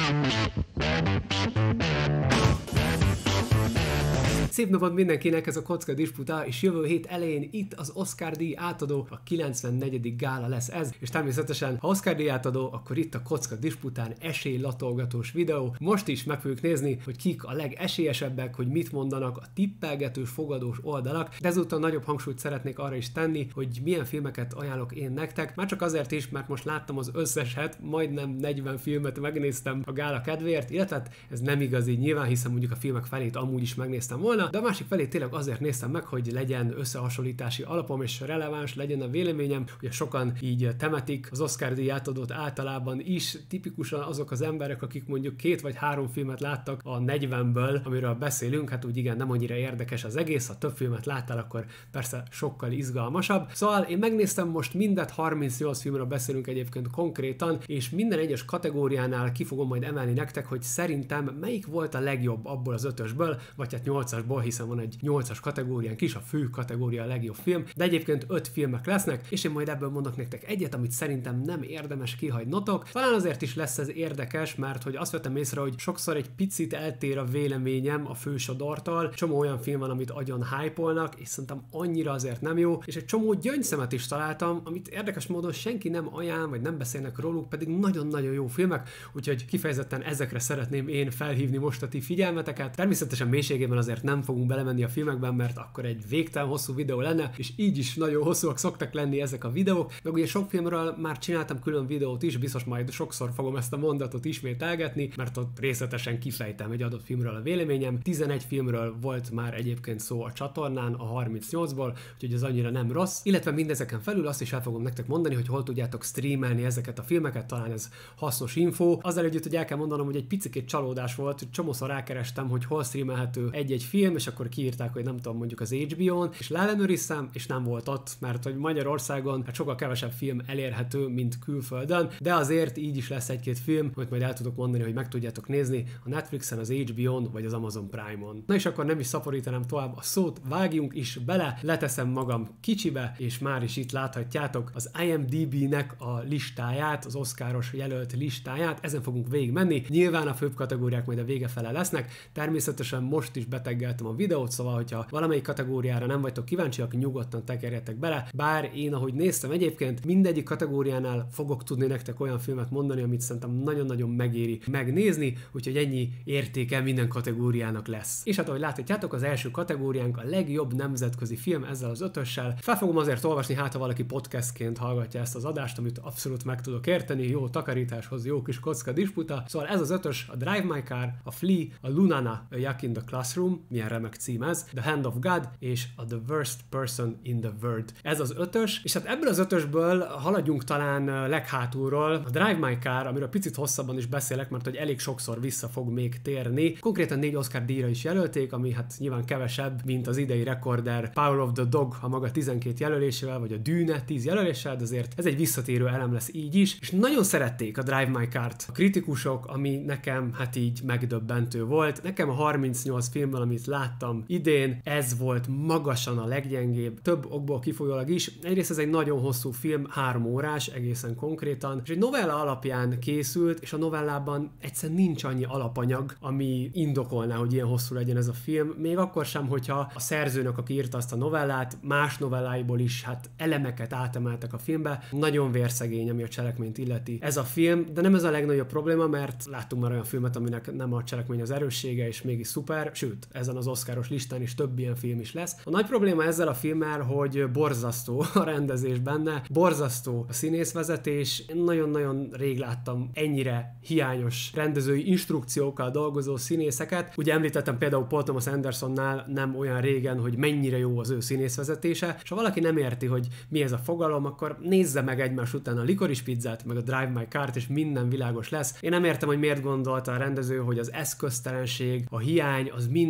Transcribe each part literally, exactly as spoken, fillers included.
Szép napot mindenkinek, ez a Kocka Disputa, és jövő hét elején itt az Oscar-díj átadó, a kilencvennegyedik gála lesz ez, és természetesen, ha Oscar-díj átadó, akkor itt a Kocka Dispután esélylatolgatós videó. Most is meg fogjuk nézni, hogy kik a legesélyesebbek, hogy mit mondanak a tippelgetős, fogadós oldalak, de ezúttal nagyobb hangsúlyt szeretnék arra is tenni, hogy milyen filmeket ajánlok én nektek, már csak azért is, mert most láttam az összeset, majdnem negyven filmet megnéztem a gála kedvéért, illetve ez nem igaz így nyilván, hiszen mondjuk a filmek felét amúgy is megnéztem volna, de a másik felét tényleg azért néztem meg, hogy legyen összehasonlítási alapom és releváns legyen a véleményem. Ugye sokan így temetik az Oscar-díj átadót általában is, tipikusan azok az emberek, akik mondjuk két vagy három filmet láttak a negyvenből, amiről beszélünk, hát úgy igen, nem annyira érdekes az egész, ha több filmet láttál, akkor persze sokkal izgalmasabb. Szóval én megnéztem most mindet, harmincnyolc filmről beszélünk egyébként konkrétan, és minden egyes kategóriánál ki fogom majd emelni nektek, hogy szerintem melyik volt a legjobb abból az ötösből, vagy hát nyolcasból, hiszen van egy nyolcas kategóriánk is, a fő kategória a legjobb film, de egyébként öt filmek lesznek, és én majd ebből mondok nektek egyet, amit szerintem nem érdemes kihagynotok. Talán azért is lesz ez érdekes, mert hogy azt vettem észre, hogy sokszor egy picit eltér a véleményem a fősodortól, csomó olyan film van, amit agyon hype-olnak, és szerintem annyira azért nem jó, és egy csomó gyöngyszemet is találtam, amit érdekes módon senki nem ajánl, vagy nem beszélnek róluk, pedig nagyon-nagyon jó filmek, úgyhogy kifejezetten ezekre szeretném én felhívni most a ti figyelmeteket. Természetesen mélységében azért nem fogunk belemenni a filmekben, mert akkor egy végtelen hosszú videó lenne, és így is nagyon hosszúak szoktak lenni ezek a videók. Meg ugye sok filmről már csináltam külön videót is, biztos majd sokszor fogom ezt a mondatot ismételgetni, mert ott részletesen kifejtem egy adott filmről a véleményem. tizenegy filmről volt már egyébként szó a csatornán, a harmincnyolcból, úgyhogy ez annyira nem rossz. Illetve mindezeken felül azt is el fogom nektek mondani, hogy hol tudjátok streamelni ezeket a filmeket, talán ez hasznos info. Azzal együtt, hogy el kell mondanom, hogy egy picikét csalódás volt, hogy csomószor rákerestem, hogy hol streamelhető egy-egy film, és akkor kiírták, hogy nem tudom, mondjuk az há bé ó-n, és leellenőriztem, és nem volt ott, mert hogy Magyarországon hát sokkal kevesebb film elérhető, mint külföldön, de azért így is lesz egy-két film, amit majd el tudok mondani, hogy meg tudjátok nézni a Netflixen, az há bé ó-n, vagy az Amazon Prime-on. Na és akkor nem is szaporítanám tovább a szót, vágjunk is bele, leteszem magam kicsibe, és már is itt láthatjátok az i em dé bé-nek a listáját, az Oscaros jelölt listáját, ezen fogunk végig menni. Nyilván a főbb kategóriák majd a vége fele lesznek, természetesen most is beteggeltem a videót, szóval, hogyha valamelyik kategóriára nem vagytok kíváncsiak, nyugodtan tekerjetek bele, bár én, ahogy néztem egyébként, mindegyik kategóriánál fogok tudni nektek olyan filmet mondani, amit szerintem nagyon-nagyon megéri megnézni, úgyhogy ennyi értéke minden kategóriának lesz. És hát ahogy láthatjátok, az első kategóriánk a legjobb nemzetközi film ezzel az ötössel. Fel fogom azért olvasni, hát ha valaki podcastként hallgatja ezt az adást, amit abszolút meg tudok érteni, jó takarításhoz, jó kis Kocka Disputa. Szóval ez az ötös, a Drive My Car, a Flea, a Lunana, a Yuck in the Classroom, milyen remek cím ez, The Hand of God és a The Worst Person in the World. Ez az ötös, és hát ebből az ötösből haladjunk talán leghátulról. A Drive My Car, amiről picit hosszabban is beszélek, mert hogy elég sokszor vissza fog még térni. Konkrétan négy Oscar díjra is jelölték, ami hát nyilván kevesebb, mint az idei rekorder Power of the Dog, a maga tizenkét jelölésével, vagy a Dűne tíz jelöléssel, de azért ez egy visszatérő elem lesz így is, és nagyon szerették a Drive My Car-t a kritikusok, ami nekem hát így megdöbbentő volt. Nekem a harmincnyolc filmből, amit láttam idén, ez volt magasan a leggyengébb, több okból kifolyólag is. Egyrészt ez egy nagyon hosszú film, három órás egészen konkrétan, és egy novella alapján készült, és a novellában egyszerűen nincs annyi alapanyag, ami indokolná, hogy ilyen hosszú legyen ez a film, még akkor sem, hogyha a szerzőnek, aki írta azt a novellát, más novelláiból is hát elemeket átemeltek a filmbe. Nagyon vérszegény, ami a cselekményt illeti ez a film, de nem ez a legnagyobb probléma, mert láttunk már olyan filmet, aminek nem a cselekmény az erőssége, és mégis szuper, sőt, ezen az Oscaros listán is több ilyen film is lesz. A nagy probléma ezzel a filmmel, hogy borzasztó a rendezés benne, borzasztó a színészvezetés. Én nagyon-nagyon rég láttam ennyire hiányos rendezői instrukciókkal dolgozó színészeket. Ugye említettem például Paul Thomas Andersonnál nem olyan régen, hogy mennyire jó az ő színészvezetése, és ha valaki nem érti, hogy mi ez a fogalom, akkor nézze meg egymás után a Licorice Pizzát, meg a Drive My Car-t, és minden világos lesz. Én nem értem, hogy miért gondolta a rendező, hogy az eszköztelenség, a hiány az minden eset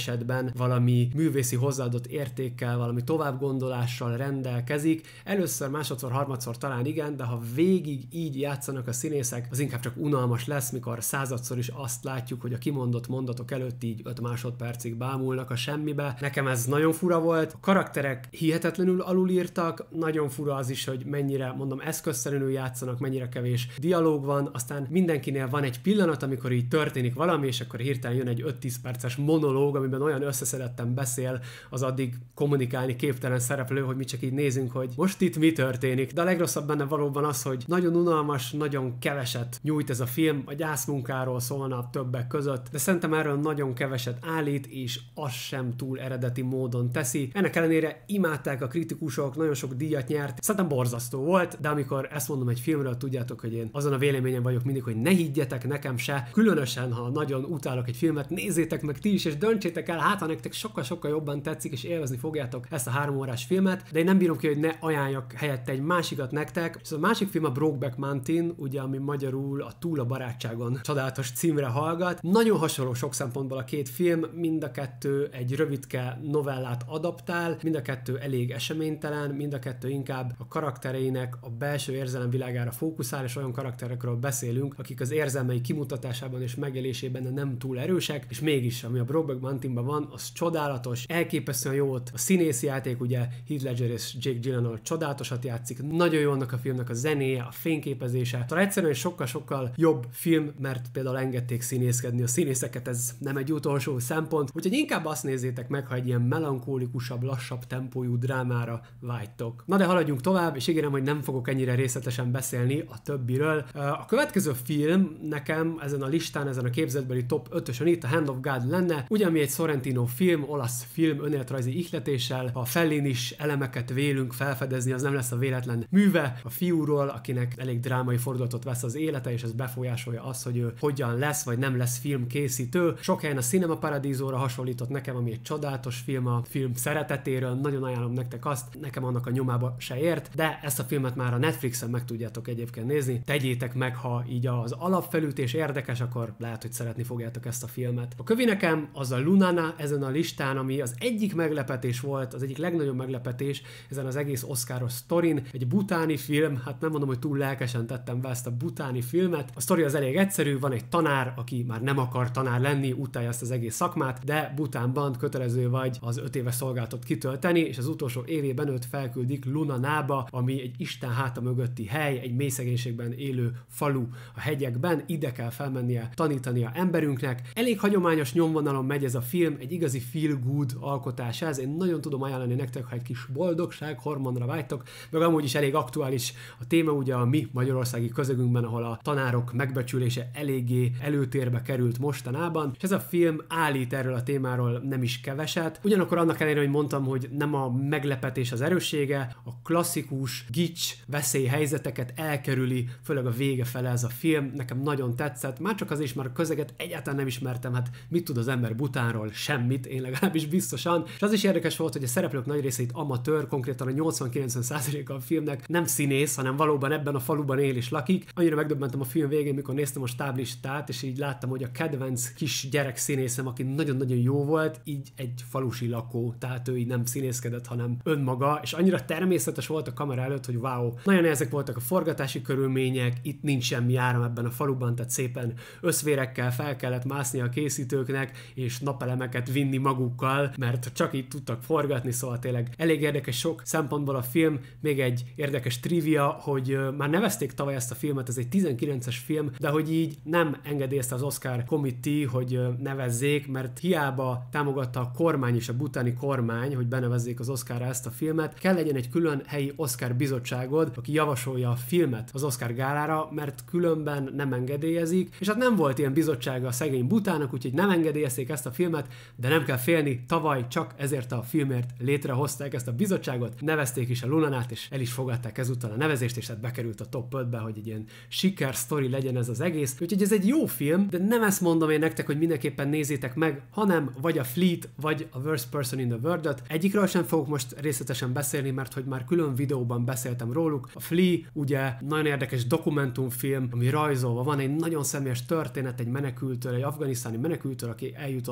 esetben valami művészi hozzáadott értékkel, valami továbbgondolással rendelkezik. Először, másodszor, harmadszor talán igen, de ha végig így játszanak a színészek, az inkább csak unalmas lesz, mikor századszor is azt látjuk, hogy a kimondott mondatok előtt így öt másodpercig bámulnak a semmibe. Nekem ez nagyon fura volt. A karakterek hihetetlenül alulírtak, nagyon fura az is, hogy mennyire, mondom, eszközszerűen játszanak, mennyire kevés dialóg van, aztán mindenkinél van egy pillanat, amikor így történik valami, és akkor hirtelen jön egy öt-tíz perces monológ, amiben olyan összeszedetten beszél az addig kommunikálni képtelen szereplő, hogy mi csak így nézünk, hogy most itt mi történik. De a legrosszabb benne valóban az, hogy nagyon unalmas, nagyon keveset nyújt ez a film, a gyászmunkáról szólna többek között, de szerintem erről nagyon keveset állít, és az sem túl eredeti módon teszi. Ennek ellenére imádták a kritikusok, nagyon sok díjat nyert, szerintem borzasztó volt, de amikor ezt mondom egy filmről, tudjátok, hogy én azon a véleményen vagyok mindig, hogy ne higgyetek nekem se, különösen, ha nagyon utálok egy filmet, nézzétek meg ti is, és döntsétek el, hát ha nektek sokkal-sokkal jobban tetszik, és élvezni fogjátok ezt a három órás filmet, de én nem bírom ki, hogy ne ajánljak helyette egy másikat nektek. És a másik film a Brokeback Mountain, ugye, ami magyarul a Túl a barátságon csodálatos címre hallgat. Nagyon hasonló sok szempontból a két film, mind a kettő egy rövidke novellát adaptál, mind a kettő elég eseménytelen, mind a kettő inkább a karaktereinek a belső érzelemvilágára fókuszál, és olyan karakterekről beszélünk, akik az érzelmei kimutatásában és megélésében nem túl erősek, és mégis, ami a Brokeback Mountainban van, az csodálatos, elképesztően jó ott a színészi játék, ugye Heath Ledger és Jake Gyllenhaal csodálatosat játszik, nagyon jó annak a filmnek a zenéje, a fényképezése, talán egyszerűen sokkal-sokkal jobb film, mert például engedték színészkedni a színészeket, ez nem egy utolsó szempont, úgyhogy inkább azt nézzétek meg, ha egy ilyen melankólikusabb, lassabb tempójú drámára vágytok. Na de haladjunk tovább, és ígérem, hogy nem fogok ennyire részletesen beszélni a többiről. A következő film nekem ezen a listán, ezen a képzetbeli top ötösön itt a Hand of God lenne, ugyanmi egy Sorrentino film, olasz film, önéletrajzi ihletéssel, a Fellinis elemeket vélünk felfedezni, az nem lesz a véletlen műve a fiúról, akinek elég drámai fordulatot vesz az élete, és ez befolyásolja azt, hogy ő hogyan lesz, vagy nem lesz filmkészítő. Sok helyen a Cinema Paradiso-ra hasonlított nekem, ami egy csodálatos film a film szeretetéről, nagyon ajánlom nektek azt, nekem annak a nyomába se ért, de ezt a filmet már a Netflixen meg tudjátok egyébként nézni. Tegyétek meg, ha így az alapfelütés érdekes, akkor lehet, hogy szeretni fogjátok ezt a filmet. A kövi nekem az a Lunana ezen a listán, ami az egyik meglepetés volt, az egyik legnagyobb meglepetés ezen az egész Oscaros sztorin. Egy butáni film, hát nem mondom, hogy túl lelkesen tettem be ezt a butáni filmet. A sztori az elég egyszerű, van egy tanár, aki már nem akar tanár lenni, utálja ezt az egész szakmát, de Butánban kötelező vagy az öt éves szolgálatot kitölteni, és az utolsó évében őt felküldik Lunanába, ami egy Isten háta mögötti hely, egy mély szegénységben élő falu a hegyekben, ide kell felmennie, tanítania emberünknek. Elég hagyományos nyomvonalon megy ez a film, egy igazi feel good alkotás ez, én nagyon tudom ajánlani nektek, ha egy kis boldogság hormonra vágytok, meg amúgy is elég aktuális a téma, ugye a mi magyarországi közegünkben, ahol a tanárok megbecsülése eléggé előtérbe került mostanában, és ez a film állít erről a témáról nem is keveset. Ugyanakkor annak ellenére, hogy mondtam, hogy nem a meglepetés az erőssége, a klasszikus gics veszélyhelyzeteket elkerüli, főleg a vége fele ez a film, nekem nagyon tetszett, már csak az is, már a közeget egyáltalán nem ismertem, hát mit tud az ember Butánról? Semmit, én legalábbis biztosan. És az is érdekes volt, hogy a szereplők nagy része itt amatőr, konkrétan a nyolcvan-kilencven százaléka a filmnek nem színész, hanem valóban ebben a faluban él és lakik. Annyira megdöbbentem a film végén, mikor néztem a stáblistát, és így láttam, hogy a kedvenc kis gyerek színészem, aki nagyon-nagyon jó volt, így egy falusi lakó, tehát ő így nem színészkedett, hanem önmaga, és annyira természetes volt a kamera előtt, hogy wow. Nagyon ezek voltak a forgatási körülmények, itt nincs semmi áram ebben a faluban, tehát szépen összvérekkel fel kellett mászni a készítőknek, és napelemeket vinni magukkal, mert csak így tudtak forgatni, szóval tényleg elég érdekes sok szempontból a film. Még egy érdekes trivia, hogy már nevezték tavaly ezt a filmet, ez egy tizenkilences film, de hogy így nem engedélyezte az Oscar Committee, hogy nevezzék, mert hiába támogatta a kormány és a butáni kormány, hogy benevezzék az Oscarra ezt a filmet, kell legyen egy külön helyi Oscar bizottságod, aki javasolja a filmet az Oscar gálára, mert különben nem engedélyezik, és hát nem volt ilyen bizottsága a szegény Butának, úgyhogy nem engedélyezték ezt a filmet, de nem kell félni, tavaly csak ezért a filmért létrehozták ezt a bizottságot, nevezték is a Lunanát, és el is fogadták ezúttal a nevezést, és hát bekerült a top ötbe, hogy egy ilyen siker sztori legyen ez az egész. Úgyhogy ez egy jó film, de nem ezt mondom én nektek, hogy mindenképpen nézzétek meg, hanem vagy a Fleet, vagy a Worst Person in the World-ot. Egyikről sem fogok most részletesen beszélni, mert hogy már külön videóban beszéltem róluk. A Flea ugye nagyon érdekes dokumentumfilm, ami rajzolva van, egy nagyon személyes történet egy menekültől, egy afganisztáni menekültől, aki eljutott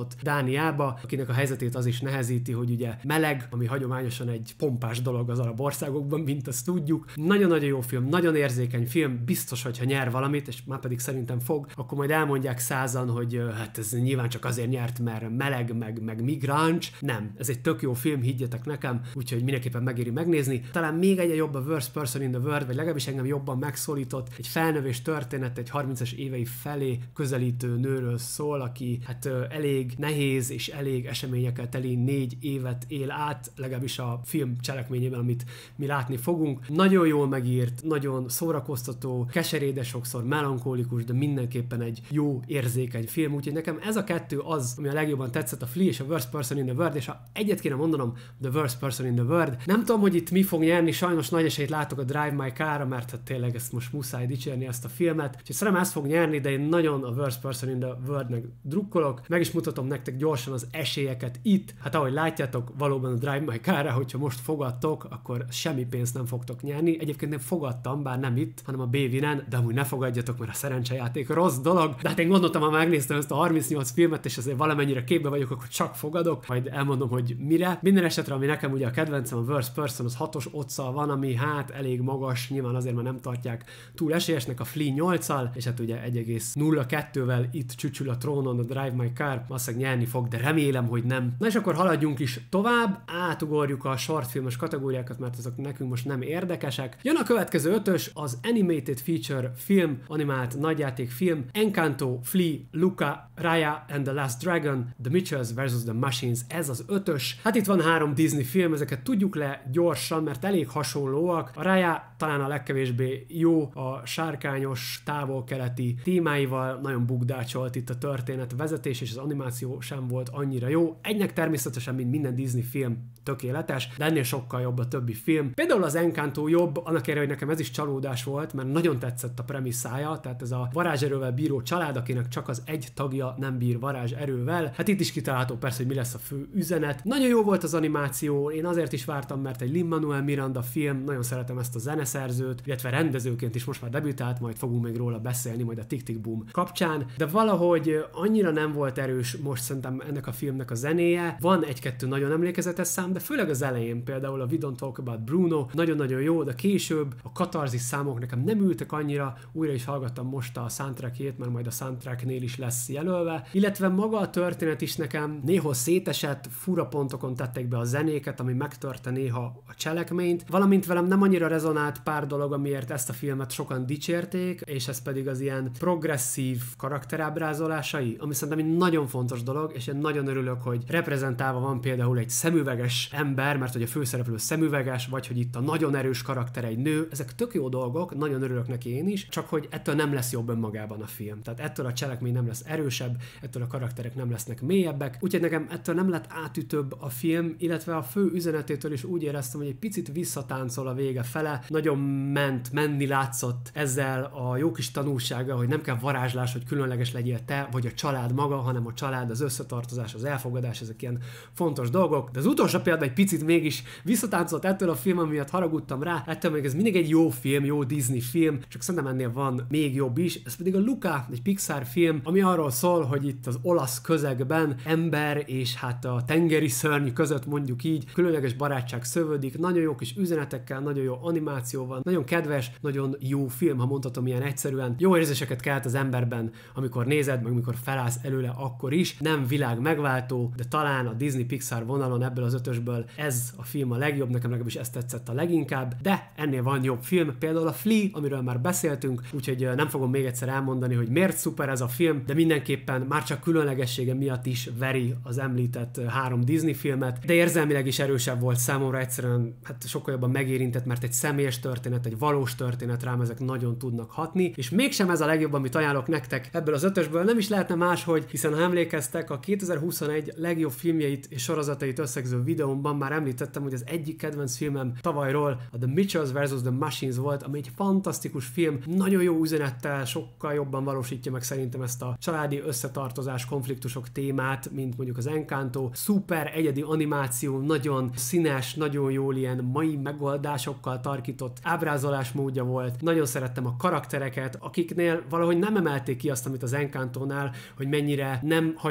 Romániába, akinek a helyzetét az is nehezíti, hogy ugye meleg, ami hagyományosan egy pompás dolog az arab országokban, mint azt tudjuk. Nagyon-nagyon jó film, nagyon érzékeny film, biztos, hogyha nyer valamit, és már pedig szerintem fog, akkor majd elmondják százan, hogy hát ez nyilván csak azért nyert, mert meleg, meg, meg migráns. Nem, ez egy tök jó film, higgyetek nekem, úgyhogy mindenképpen megéri megnézni. Talán még egy jobb a Worst Person in the World, vagy legalábbis engem jobban megszólított. Egy felnövés történet, egy harmincas évei felé közelítő nőről szól, aki hát elég nehéz és elég eseményekkel teli négy évet él át, legalábbis a film cselekményében, amit mi látni fogunk. Nagyon jól megírt, nagyon szórakoztató, keserédes sokszor, melankolikus, de mindenképpen egy jó, érzékeny film, úgyhogy nekem ez a kettő az, ami a legjobban tetszett, a Flea és a Worst Person in the World, és ha egyet kéne mondanom, The Worst Person in the World. Nem tudom, hogy itt mi fog nyerni, sajnos nagy esélyt látok a Drive My Car-ra, mert hát tényleg ezt most muszáj dicsérni ezt a filmet, úgyhogy szerintem ez fog nyerni, de én nagyon a Worst Person in the World-nek drukkolok, meg is mutatom nektek gyorsan az esélyeket itt. Hát ahogy látjátok, valóban a Drive My Car-ra, hogyha most fogadtok, akkor semmi pénzt nem fogtok nyerni. Egyébként én fogadtam, bár nem itt, hanem a B-Winen, de amúgy ne fogadjatok, mert a szerencsejáték rossz dolog. De hát én gondoltam, ha megnéztem ezt a harmincnyolc filmet, és azért valamennyire képbe vagyok, akkor csak fogadok, majd elmondom, hogy mire. Minden esetre, ami nekem ugye a kedvencem, a Worst Person, az hatos otszal van, ami hát elég magas, nyilván azért, mert nem tartják túl esélyesnek, a Flea nyolccal, és hát ugye egy egész nulla kettővel itt csücsül a trónon a Drive My Car, valószínűleg nyerni fog, de remélem, hogy nem. Na és akkor haladjunk is tovább, átugorjuk a shortfilmes kategóriákat, mert azok nekünk most nem érdekesek. Jön a következő ötös, az Animated Feature film, animált nagyjátékfilm, Encanto, Flea, Luca, Raya and the Last Dragon, The Mitchells versus. The Machines, ez az ötös. Hát itt van három Disney film, ezeket tudjuk le gyorsan, mert elég hasonlóak. A Raya talán a legkevésbé jó, a sárkányos, távol-keleti témáival nagyon bugdácsolt itt a történet, a vezetés és az animáció sem volt annyira jó. Egynek természetesen, mint minden Disney film, tökéletes, de ennél sokkal jobb a többi film. Például az Encanto jobb, annak ellenére, hogy nekem ez is csalódás volt, mert nagyon tetszett a premisszája, tehát ez a varázserővel bíró család, akinek csak az egy tagja nem bír varázserővel. Hát itt is kitalálható persze, hogy mi lesz a fő üzenet. Nagyon jó volt az animáció, én azért is vártam, mert egy Lin-Manuel Miranda film, nagyon szeretem ezt a zeneszerzőt, illetve rendezőként is most már debütált, majd fogunk még róla beszélni, majd a Tick Tick Boom kapcsán, de valahogy annyira nem volt erős most szerintem ennek a filmnek a zenéje. Van egy-kettő nagyon emlékezetes szám, de főleg az elején, például a We Don't Talk About Bruno, nagyon-nagyon jó, de később a katarzis számok nekem nem ültek annyira, újra is hallgattam most a soundtrackjét, mert majd a soundtracknél is lesz jelölve, illetve maga a történet is nekem néha szétesett, fura pontokon tettek be a zenéket, ami megtörte néha a cselekményt, valamint velem nem annyira rezonált pár dolog, amiért ezt a filmet sokan dicsérték, és ez pedig az ilyen progresszív karakterábrázolásai, ami szerintem egy nagyon fontos dolog, és én nagyon örülök, hogy reprezentálva van például egy szemüveges ember, mert hogy a főszereplő szemüveges, vagy hogy itt a nagyon erős karakter egy nő, ezek tök jó dolgok, nagyon örülök neki én is, csak hogy ettől nem lesz jobb önmagában a film. Tehát ettől a cselekmény nem lesz erősebb, ettől a karakterek nem lesznek mélyebbek, úgyhogy nekem ettől nem lett átütőbb a film, illetve a fő üzenetétől is úgy éreztem, hogy egy picit visszatáncol a vége fele, nagyon ment, menni látszott ezzel a jó kis tanulsága, hogy nem kell varázslás, hogy különleges legyél te, vagy a család maga, hanem a család, az összetartozás, az elfogadás, ezek ilyen fontos dolgok. De az utolsó példa egy picit mégis visszatáncolt ettől a film, miatt haragudtam rá, ettől még ez mindig egy jó film, jó Disney film, csak szerintem ennél van még jobb is, ez pedig a Luca, egy Pixar film, ami arról szól, hogy itt az olasz közegben ember és hát a tengeri szörny között mondjuk így különleges barátság szövődik, nagyon jó kis üzenetekkel, nagyon jó animáció van, nagyon kedves, nagyon jó film, ha mondhatom ilyen egyszerűen. Jó érzéseket kelt az emberben, amikor nézed, meg amikor felállsz előle, akkor is. Nem világ megváltó, de talán a Disney Pixar vonalon ebből az ötösből ez a film a legjobb, nekem legalábbis ezt tetszett a leginkább, de ennél van jobb film, például a Flea, amiről már beszéltünk, úgyhogy nem fogom még egyszer elmondani, hogy miért szuper ez a film, de mindenképpen már csak különlegessége miatt is veri az említett három Disney filmet, de érzelmileg is erősebb volt számomra, egyszerűen hát sokkal jobban megérintett, mert egy személyes történet, egy valós történet, rám ezek nagyon tudnak hatni, és mégsem ez a legjobb, amit ajánlok nektek ebből az ötösből, nem is lehetne máshogy, hiszen ha emlékeztek, a kétezer-huszonegy legjobb filmjeit és sorozatait összegző videómban már említettem, hogy az egyik kedvenc filmem tavalyról a The Mitchells versus. The Machines volt, ami egy fantasztikus film, nagyon jó üzenettel, sokkal jobban valósítja meg szerintem ezt a családi összetartozás, konfliktusok témát, mint mondjuk az Encanto. Szuper egyedi animáció, nagyon színes, nagyon jól ilyen mai megoldásokkal tarkított ábrázolásmódja volt. Nagyon szerettem a karaktereket, akiknél valahogy nem emelték ki azt, amit az Encantónál, hogy mennyire nem hagyományos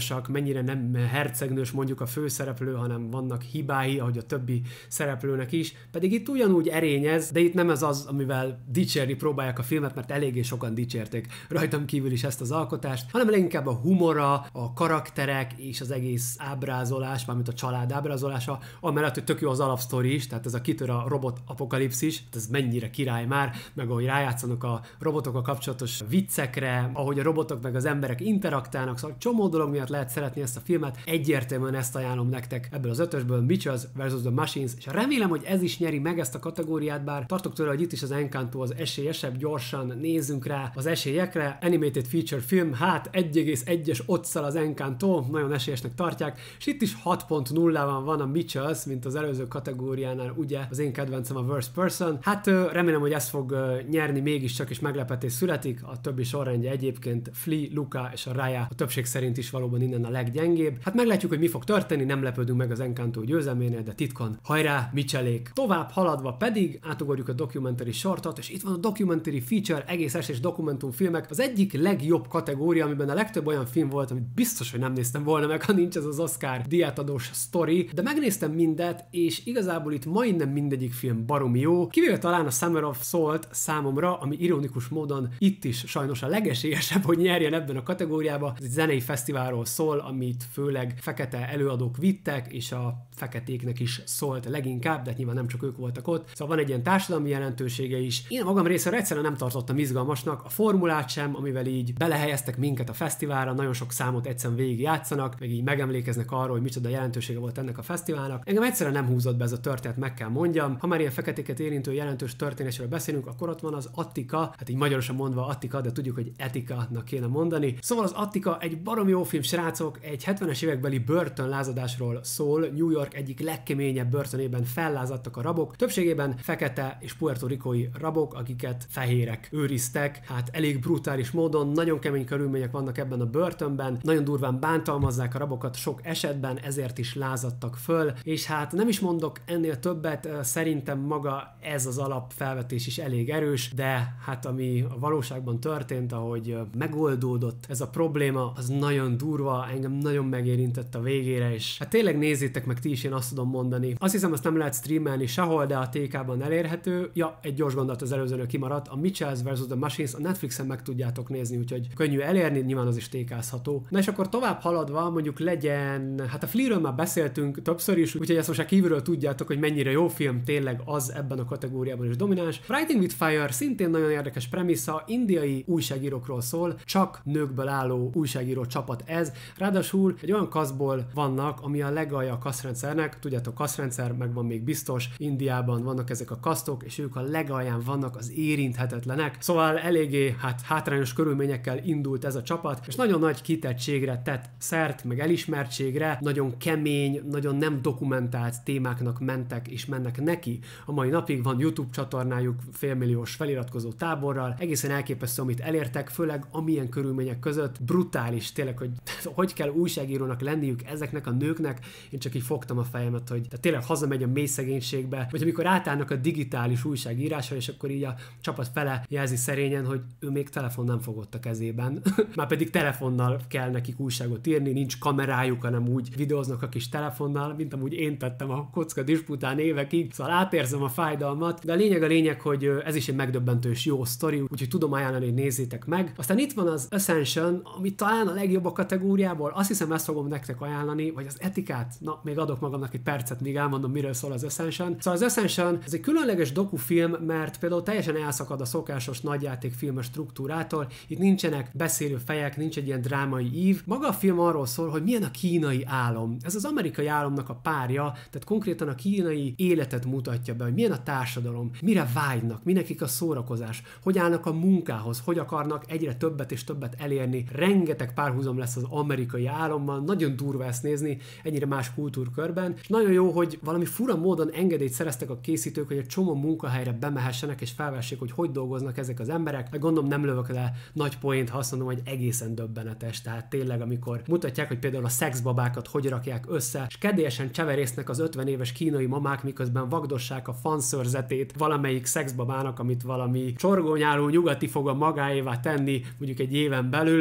aranyosak, mennyire nem hercegnős mondjuk a főszereplő, hanem vannak hibái, ahogy a többi szereplőnek is. Pedig itt ugyanúgy erényez, de itt nem ez az, amivel dicsérni próbálják a filmet, mert eléggé sokan dicsérték rajtam kívül is ezt az alkotást, hanem leginkább a humora, a karakterek és az egész ábrázolás, mármint a család ábrázolása, amellett, hogy tök jó az alapsztori is, tehát ez a kitör a robot apokalipszis, ez mennyire király már, meg ahogy rájátszanak a robotokkal kapcsolatos viccekre, ahogy a robotok meg az emberek interaktálnak, szóval csomó dolog miatt lehet szeretni ezt a filmet. Egyértelműen ezt ajánlom nektek ebből az ötösből, Mitchells versus. The Machines, és remélem, hogy ez is nyeri meg ezt a kategóriát, bár tartok tőle, hogy itt is az Encanto az esélyesebb, gyorsan nézzünk rá az esélyekre. Animated feature film, hát egy egész egyes oddszal az Encanto, nagyon esélyesnek tartják, és itt is hat pont nullában van a Mitchells, mint az előző kategóriánál, ugye az én kedvencem a Worst Person. Hát remélem, hogy ez fog nyerni mégiscsak, és meglepetés születik. A többi sorrendje egyébként Flea, Luca és a Raya a többség szerint is valóban innen a leggyengébb. Hát meglátjuk, hogy mi fog történni, nem lepődünk meg az Encanto győzelménél, de titkon hajrá, Mitchellék! Tovább haladva pedig átugorjuk a documentary sortot, és itt van a documentary feature, egész esés dokumentumfilmek, az egyik legjobb kategória, amiben a legtöbb olyan film volt, amit biztos, hogy nem néztem volna meg, ha nincs ez az Oscar díjátadós sztori, de megnéztem mindet, és igazából itt majdnem mindegyik film baromi jó, kivéve talán a Summer of Salt számomra, ami ironikus módon itt is sajnos a legesélyesebb, hogy nyerjen ebben a kategóriában. Ez egy zenei fesztiválról szól, amit főleg fekete előadók vittek, és a feketéknek is szólt leginkább, de nyilván nem csak ők voltak ott. Szóval van egy ilyen társadalmi jelentősége is. Én a magam részéről egyszerűen nem tartottam izgalmasnak a formulát sem, amivel így belehelyeztek minket a fesztiválra, nagyon sok számot egyszerűen végig játszanak, meg így megemlékeznek arról, hogy micsoda jelentősége volt ennek a fesztiválnak. Engem egyszerűen nem húzott be ez a történet, meg kell mondjam. Ha már ilyen feketéket érintő jelentős történésről beszélünk, akkor ott van az Attika, hát így magyarosan mondva Attika, de tudjuk, hogy Etika-nak kéne mondani. Szóval az Attika egy barom jó film, srácok, egy hetvenes évekbeli börtönlázadásról szól. New York egyik legkeményebb börtönében fellázadtak a rabok, többségében fekete és puertoricói rabok, akiket fehérek őriztek. Hát elég brutális módon, nagyon kemény körülmények vannak ebben a börtönben, nagyon durván bántalmazzák a rabokat sok esetben, ezért is lázadtak föl, és hát nem is mondok ennél többet, szerintem maga ez az alapfelvetés is elég erős, de hát ami a valóságban történt, ahogy megoldódott ez a probléma, az nagyon durva, engem nagyon megérintett a végére, és hát tényleg nézzétek meg ti is, én azt tudom mondani. Azt hiszem, azt nem lehet streamelni sehol, de a té ká-ban elérhető. Ja, egy gyors gondolat az előzőről kimaradt, a Mitchells versus. The Machines a Netflixen meg tudjátok nézni, úgyhogy könnyű elérni, nyilván az is té kázható. Na és akkor tovább haladva, mondjuk legyen, hát a Flea-ről már beszéltünk többször is, úgyhogy ezt most már kívülről tudjátok, hogy mennyire jó film, tényleg az ebben a kategóriában is domináns. Writing with Fire szintén nagyon érdekes premissza, indiai újságírókról szól, csak nőkből álló újságíró csapat ez. Ráadásul egy olyan kaszból vannak, ami a legalja a kasztrendszernek, tudjátok, kasztrendszer megvan még biztos, Indiában vannak ezek a kasztok, és ők a legalján vannak az érinthetetlenek. Szóval eléggé hát hátrányos körülményekkel indult ez a csapat, és nagyon nagy kitettségre tett szert, meg elismertségre, nagyon kemény, nagyon nem dokumentált témáknak mentek és mennek neki. A mai napig van YouTube csatornájuk félmilliós feliratkozó táborral, egészen elképesztő, amit elértek, főleg amilyen körülmények között, brutális, tényleg, hogy hogy kell újságírónak lenniük ezeknek a nőknek. Én csak így fogtam a fejemet, hogy tehát tényleg hazamegy a mély szegénységbe, vagy amikor átállnak a digitális újságírásra, és akkor így a csapat fele jelzi szerényen, hogy ő még telefon nem fogott a kezében. Már pedig telefonnal kell nekik újságot írni, nincs kamerájuk, hanem úgy videóznak a kis telefonnal, mint amúgy én tettem a Kocka Dispután évekig, szóval átérzem a fájdalmat, de a lényeg a lényeg, hogy ez is egy megdöbbentő és jó sztori, úgyhogy tudom ajánlani, hogy nézzétek meg. Aztán itt van az Ascension, ami talán a legjobb a kategóriából, azt hiszem, ezt fogom nektek ajánlani, vagy az Etikát, na, még adok magamnak egy percet, míg elmondom, miről szól az Ascension. Szóval az Ascension, ez egy különleges dokufilm, mert például teljesen elszakad a szokásos nagyjátékfilmes struktúrától, itt nincsenek beszélő fejek, nincs egy ilyen drámai ív. Maga a film arról szól, hogy milyen a kínai álom. Ez az amerikai álomnak a párja, tehát konkrétan a kínai életet mutatja be, hogy milyen a társadalom, mire vágynak, mindenkik a szórakozás, hogy állnak a munkához, hogy akarnak egyre többet és többet elérni. Rengeteg párhuzam lesz az amerikai álommal, nagyon durva ezt nézni, ennyire más kultúrkörben. És nagyon jó, hogy valami fura módon engedélyt szereztek a készítők, hogy egy csomó munkahelyre bemehessenek és felvessék, hogy hogy dolgoznak ezek az emberek. De gondolom nem lövök le nagy poént, ha azt mondom, hogy egészen döbbenetes. Tehát tényleg, amikor mutatják, hogy például a szexbabákat hogy rakják össze, és kedélyesen cseverésznek az ötven éves kínai mamák, miközben vagdossák a fanszörzetét valamelyik szexbabának, amit valami csorgónyáló nyugati fog a magáévá tenni, mondjuk egy éven belül, hát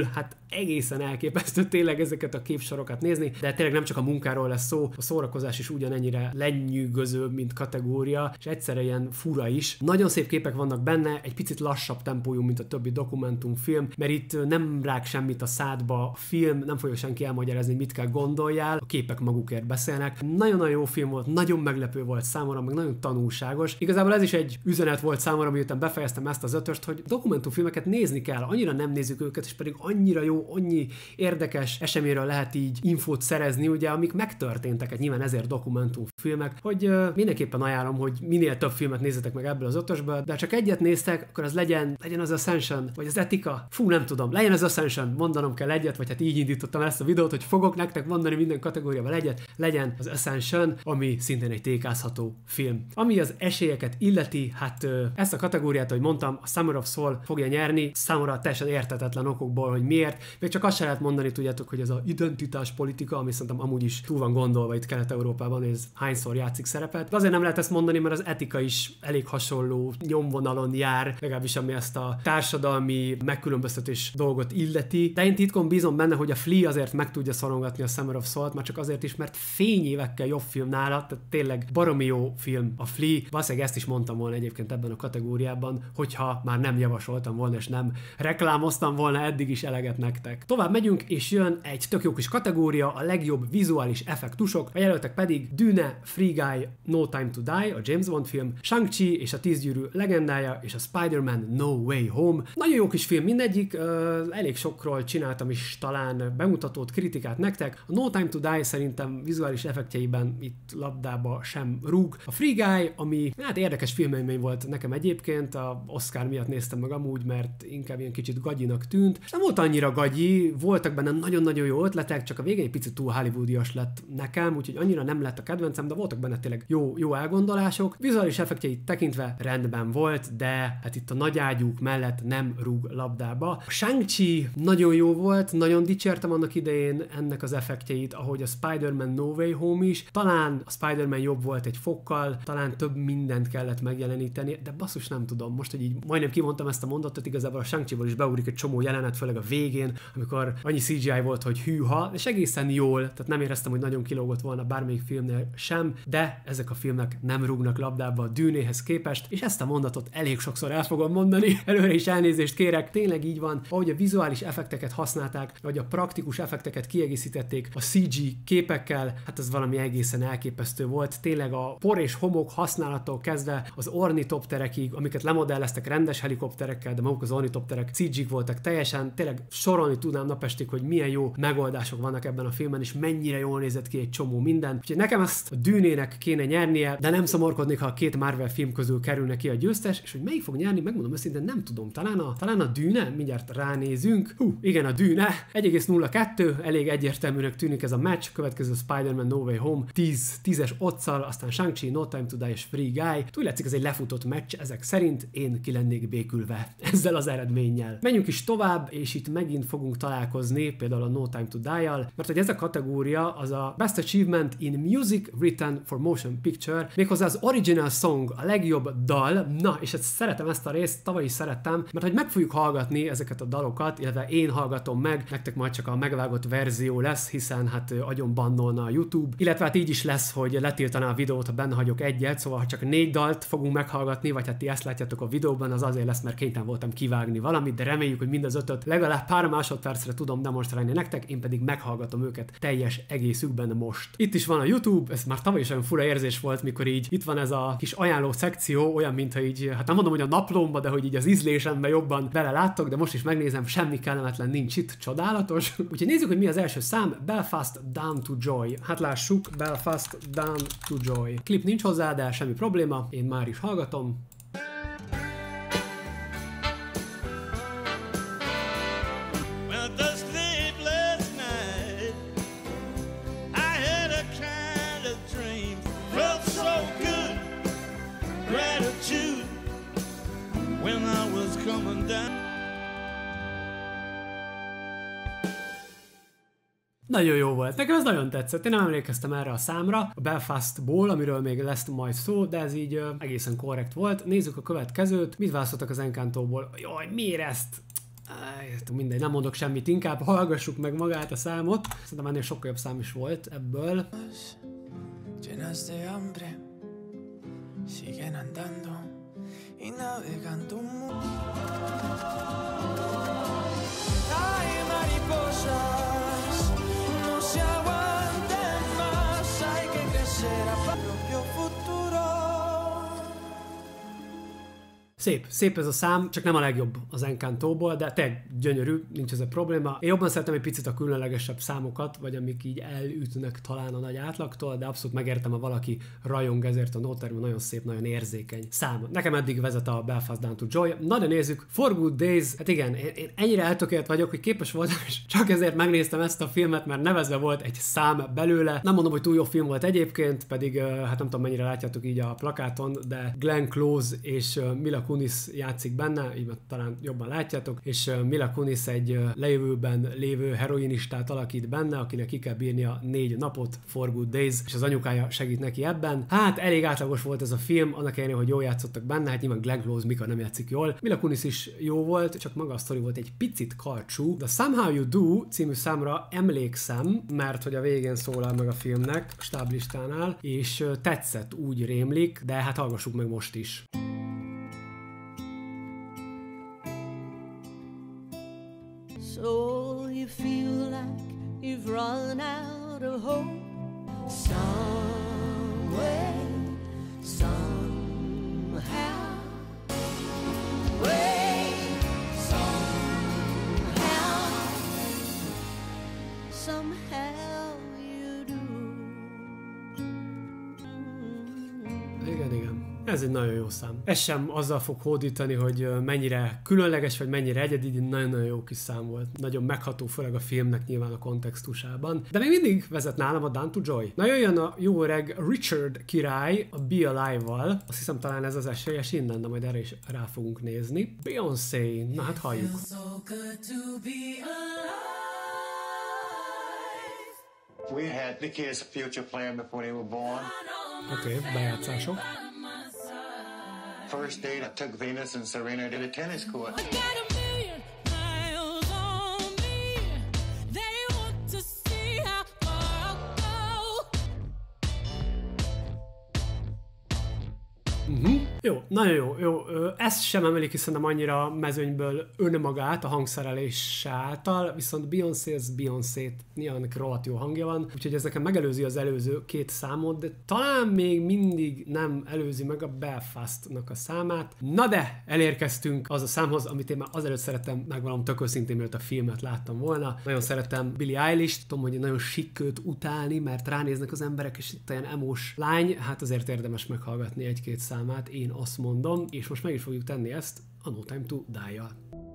egészen elképesztő tényleg ezeket a képsorokat nézni, de tényleg nem csak a munkáról lesz szó, a szórakozás is ugyanennyire lenyűgözőbb, mint kategória, és egyszerre ilyen fura is. Nagyon szép képek vannak benne, egy picit lassabb tempójú, mint a többi dokumentumfilm, mert itt nem rák semmit a szádba a film, nem fogja senki elmagyarázni, mit kell gondoljál, a képek magukért beszélnek. Nagyon-nagyon jó film volt, nagyon meglepő volt számomra, meg nagyon tanulságos. Igazából ez is egy üzenet volt számomra, miután befejeztem ezt az ötöst, hogy dokumentumfilmeket nézni kell, annyira nem nézzük őket, és pedig annyira jó, annyi érdekes eseményről lehet így infót szerezni, ugye, amik megtörténtek, hát nyilván ezért dokumentumfilmek, hogy uh, mindenképpen ajánlom, hogy minél több filmet nézzetek meg ebből az ötösből, de ha csak egyet néztek, akkor az legyen, legyen az Ascension, vagy az Etika. Fú, nem tudom, legyen az Ascension, mondanom kell egyet, vagy hát így indítottam ezt a videót, hogy fogok nektek mondani minden kategóriában egyet, legyen az Ascension, ami szintén egy tékázható film. Ami az esélyeket illeti, hát uh, ezt a kategóriát, ahogy mondtam, a Summer of Soul fogja nyerni, számomra teljesen érthetetlen okokból, hogy miért. Még csak azt sem lehet mondani, tudjátok, hogy ez a identitáspolitika, ami szerintem amúgy is túl van gondolva itt Kelet-Európában, ez hányszor játszik szerepet. De azért nem lehet ezt mondani, mert az Etika is elég hasonló nyomvonalon jár, legalábbis ami ezt a társadalmi megkülönböztetés dolgot illeti. De én titkon bízom benne, hogy a Flea azért meg tudja szorongatni a Summer of Soul-t, már csak azért is, mert fényévekkel jobb film nála, tehát tényleg baromi jó film a Flea. Valószínűleg ezt is mondtam volna egyébként ebben a kategóriában, hogyha már nem javasoltam volna, és nem reklámoztam volna eddig is eleget nektek. Tovább megyünk, és jön egy tök jó kis kategória, a legjobb vizuális effektusok, a jelöltek pedig Dune, Free Guy, No Time to Die, a James Bond film, Shang-Chi és a Tíz gyűrű legendája, és a Spider-Man No Way Home. Nagyon jó kis film mindegyik, uh, elég sokról csináltam is talán bemutatót, kritikát nektek. A No Time to Die szerintem vizuális effektjeiben itt labdába sem rúg. A Free Guy, ami hát érdekes filmélmény volt nekem egyébként, a Oscar miatt néztem meg amúgy, mert inkább ilyen kicsit gagyinak tűnt, és nem volt annyira gagyi, voltak benne nagyon-nagyon jó ötletek, csak a végén egy picit túl hollywoodias lett nekem, úgyhogy annyira nem lett a kedvencem, de voltak benne tényleg jó, jó elgondolások. Vizuális effektjeit tekintve rendben volt, de hát itt a nagyágyúk mellett nem rúg labdába. A Shang-Chi nagyon jó volt, nagyon dicsértem annak idején ennek az effektjeit, ahogy a Spider-Man No Way Home is. Talán a Spider-Man jobb volt egy fokkal, talán több mindent kellett megjeleníteni, de basszus nem tudom. Most, hogy így majdnem kimondtam ezt a mondatot, igazából a Shang-Chi-ból is beugrik egy csomó jelenet, főleg a végén, amikor annyi cé gé í volt, hogy hűha, és egészen jól, tehát nem éreztem, hogy nagyon kilógott volna bármelyik filmnél sem, de ezek a filmek nem rúgnak labdába a Dűnéhez képest, és ezt a mondatot elég sokszor el fogom mondani, előre is elnézést kérek, tényleg így van, ahogy a vizuális effekteket használták, vagy a praktikus effekteket kiegészítették a cé gé képekkel, hát ez valami egészen elképesztő volt, tényleg a por és homok használattól kezdve az ornitopterekig, amiket lemodelleztek rendes helikopterekkel, de maguk az ornitopterek cé gé-k voltak teljesen, tényleg sorolni tudnám napestig, hogy milyen jó megoldások vannak ebben a filmben, és mennyire jól nézett ki egy csomó minden. Úgyhogy nekem ezt a Dűnének kéne nyernie, de nem szomorkodnék, ha a két Marvel film közül kerülne ki a győztes, és hogy melyik fog nyerni, megmondom őszintén, nem tudom. Talán a, talán a Dűne, mindjárt ránézünk. Hú, igen, a Dűne, egy egész nulla kettő, elég egyértelműnek tűnik ez a meccs, következő Spider-Man No Way Home, tíz, tízes otszal, aztán Shang-Chi, No Time to Die és Free Guy. Úgy látszik, ez egy lefutott meccs, ezek szerint én ki lennék békülve ezzel az eredménnyel. Menjünk is tovább, és itt megint fogunk találkozni, például a No Time to Die-jal, mert hogy ez a kategória az a Best Achievement in Music Written for Motion Picture, méghozzá az Original Song, a legjobb dal. Na, és ezt szeretem ezt a részt, tavaly is szerettem, mert hogy meg fogjuk hallgatni ezeket a dalokat, illetve én hallgatom meg, nektek majd csak a megvágott verzió lesz, hiszen hát agyon bannolna a YouTube, illetve hát így is lesz, hogy letiltaná a videót, ha benne hagyok egyet, szóval ha csak négy dalt fogunk meghallgatni, vagy hát ti ezt látjátok a videóban, az azért lesz, mert kénytelen voltam kivágni valamit, de reméljük, hogy mind az ötöt legalább pár másodpercre tudom demonstrálni nektek, én pedig meghallgatom őket teljes egészükben most. Itt is van a YouTube, ez már tavaly is olyan fura érzés volt, mikor így itt van ez a kis ajánló szekció, olyan, mintha így, hát nem mondom, hogy a naplomba, de hogy így az ízlésemben jobban bele láttok, de most is megnézem, semmi kellemetlen nincs itt, csodálatos. Úgyhogy nézzük, hogy mi az első szám, Belfast Down to Joy. Hát lássuk, Belfast Down to Joy. Klip nincs hozzá, de semmi probléma, én már is hallgatom. Nagyon jó volt. Nekem ez nagyon tetszett. Én nem emlékeztem erre a számra, a Belfastból, amiről még lesz majd szó, de ez így uh, egészen korrekt volt. Nézzük a következőt. Mit választottak az Encantóból? Jaj, miért ezt? Mindegy, nem mondok semmit, inkább hallgassuk meg magát a számot. Szerintem ennél sokkal jobb szám is volt ebből. Szép, szép ez a szám, csak nem a legjobb az Encantóból, de tényleg gyönyörű, nincs ez a probléma. Én jobban szeretem egy picit a különlegesebb számokat, vagy amik így elütnek talán a nagy átlagtól, de abszolút megértem, ha valaki rajong ezért a Nóterm, nagyon szép, nagyon érzékeny szám. Nekem eddig vezet a Belfast Down to Joy. Na de nézzük, For Good Days, hát igen, én, én ennyire eltökélt vagyok, hogy képes voltam, és csak ezért megnéztem ezt a filmet, mert nevezve volt egy szám belőle. Nem mondom, hogy túl jó film volt egyébként, pedig hát nem tudom mennyire látjátok így a plakáton, de Glenn Close és Mila Kunis játszik benne, így talán jobban látjátok, és Mila Kunis egy lejövőben lévő heroinistát alakít benne, akinek ki kell bírnia négy napot, For Good Days, és az anyukája segít neki ebben. Hát elég átlagos volt ez a film, annak ellenére, hogy jól játszottak benne, hát nyilván Glenn Close mikor nem játszik jól. Mila Kunis is jó volt, csak maga a sztori volt egy picit karcsú. De Somehow You Do című számra emlékszem, mert hogy a végén szólal meg a filmnek a stáblistánál, és tetszett, úgy rémlik, de hát hallgassuk meg most is. So you feel like you've run out of hope. Some way, somehow, way, somehow, somehow you do. Igen, igen. Ez egy nagyon jó szám. Ez sem azzal fog hódítani, hogy mennyire különleges, vagy mennyire egyedi, nagyon-nagyon jó kis szám volt. Nagyon megható, főleg a filmnek nyilván a kontextusában. De még mindig vezet nálam a Down to Joy. Na jöjjön a jó öreg Richard király a Be Alive-val. Azt hiszem talán ez az esélyes innen, de majd erre is rá fogunk nézni. Beyoncé, na hát halljuk. We had Nicki as a future player before they were born. Oké, okay, bejátszások. First date, I took Venus and Serena to the tennis court. I got a million miles on me. They want to see how far I'll go. Uh-huh. Jó, nagyon jó, jó. Ezt sem emelik, hiszen nem annyira mezőnyből önmagát a hangszerelés által, viszont Beyoncé az Beyoncé-t, nyilván neki rohadt jó hangja van, úgyhogy ez nekem megelőzi az előző két számot, de talán még mindig nem előzi meg a Belfastnak a számát. Na de, elérkeztünk az a számhoz, amit én már azelőtt szerettem, megvalom tök őszintén, mielőtt a filmet láttam volna. Nagyon szeretem Billie Eilish-t, tudom, hogy nagyon sikkőt utálni, mert ránéznek az emberek, és itt olyan emós lány, hát azért érdemes meghallgatni egy-két számát, én azt mondom, és most meg is fogjuk tenni ezt a No Time to Die-jal.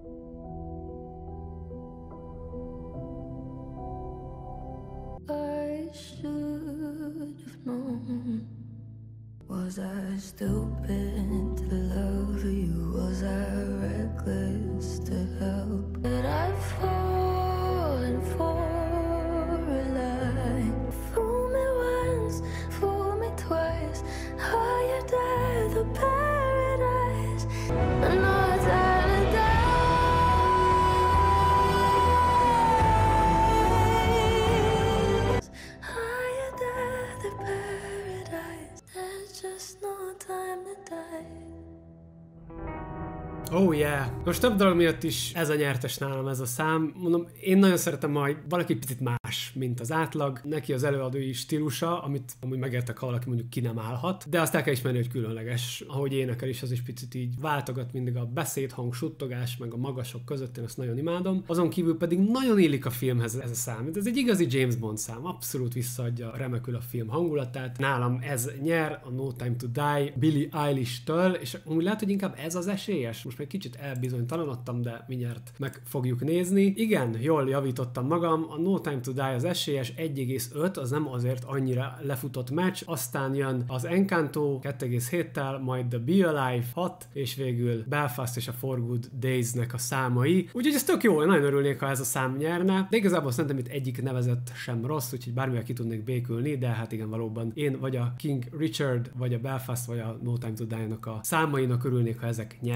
I should have known. Was I stupid to love you? Was I reckless to help? Did I fall for a lie? Fool me once, fool me twice. Higher than the paradise. No time to die. Higher than the paradise. There's just no time to die. Oh yeah! Most több dolog miatt is ez a nyertes nálam, ez a szám. Mondom, én nagyon szeretem majd valaki picit más, mint az átlag. Neki az előadói stílusa, amit amúgy megértek, ha valaki mondjuk ki nem állhat. De azt el kell ismerni, hogy különleges. Ahogy énekel is, az is picit így váltogat mindig a beszédhang, suttogás, meg a magasok között, én ezt nagyon imádom. Azon kívül pedig nagyon illik a filmhez ez a szám. Ez egy igazi James Bond szám. Abszolút visszaadja remekül a film hangulatát. Nálam ez nyer a No Time to Die Billie Eilish-től, és amúgy lehet, hogy inkább ez az esélyes. Most egy kicsit elbizonytalanodtam, de mindjárt meg fogjuk nézni. Igen, jól javítottam magam, a No Time to Die az esélyes egy egész öt, az nem azért annyira lefutott meccs, aztán jön az Encanto kettő egész héttel, majd the Be Alive hat, és végül Belfast és a For Good Days-nek a számai. Úgyhogy ez tök jó, én nagyon örülnék, ha ez a szám nyerne, de igazából szerintem itt egyik nevezett sem rossz, úgyhogy bármivel ki tudnék békülni, de hát igen, valóban én vagy a King Richard, vagy a Belfast, vagy a No Time to Die-nak a számainak örülnék, ha ezek nyernének.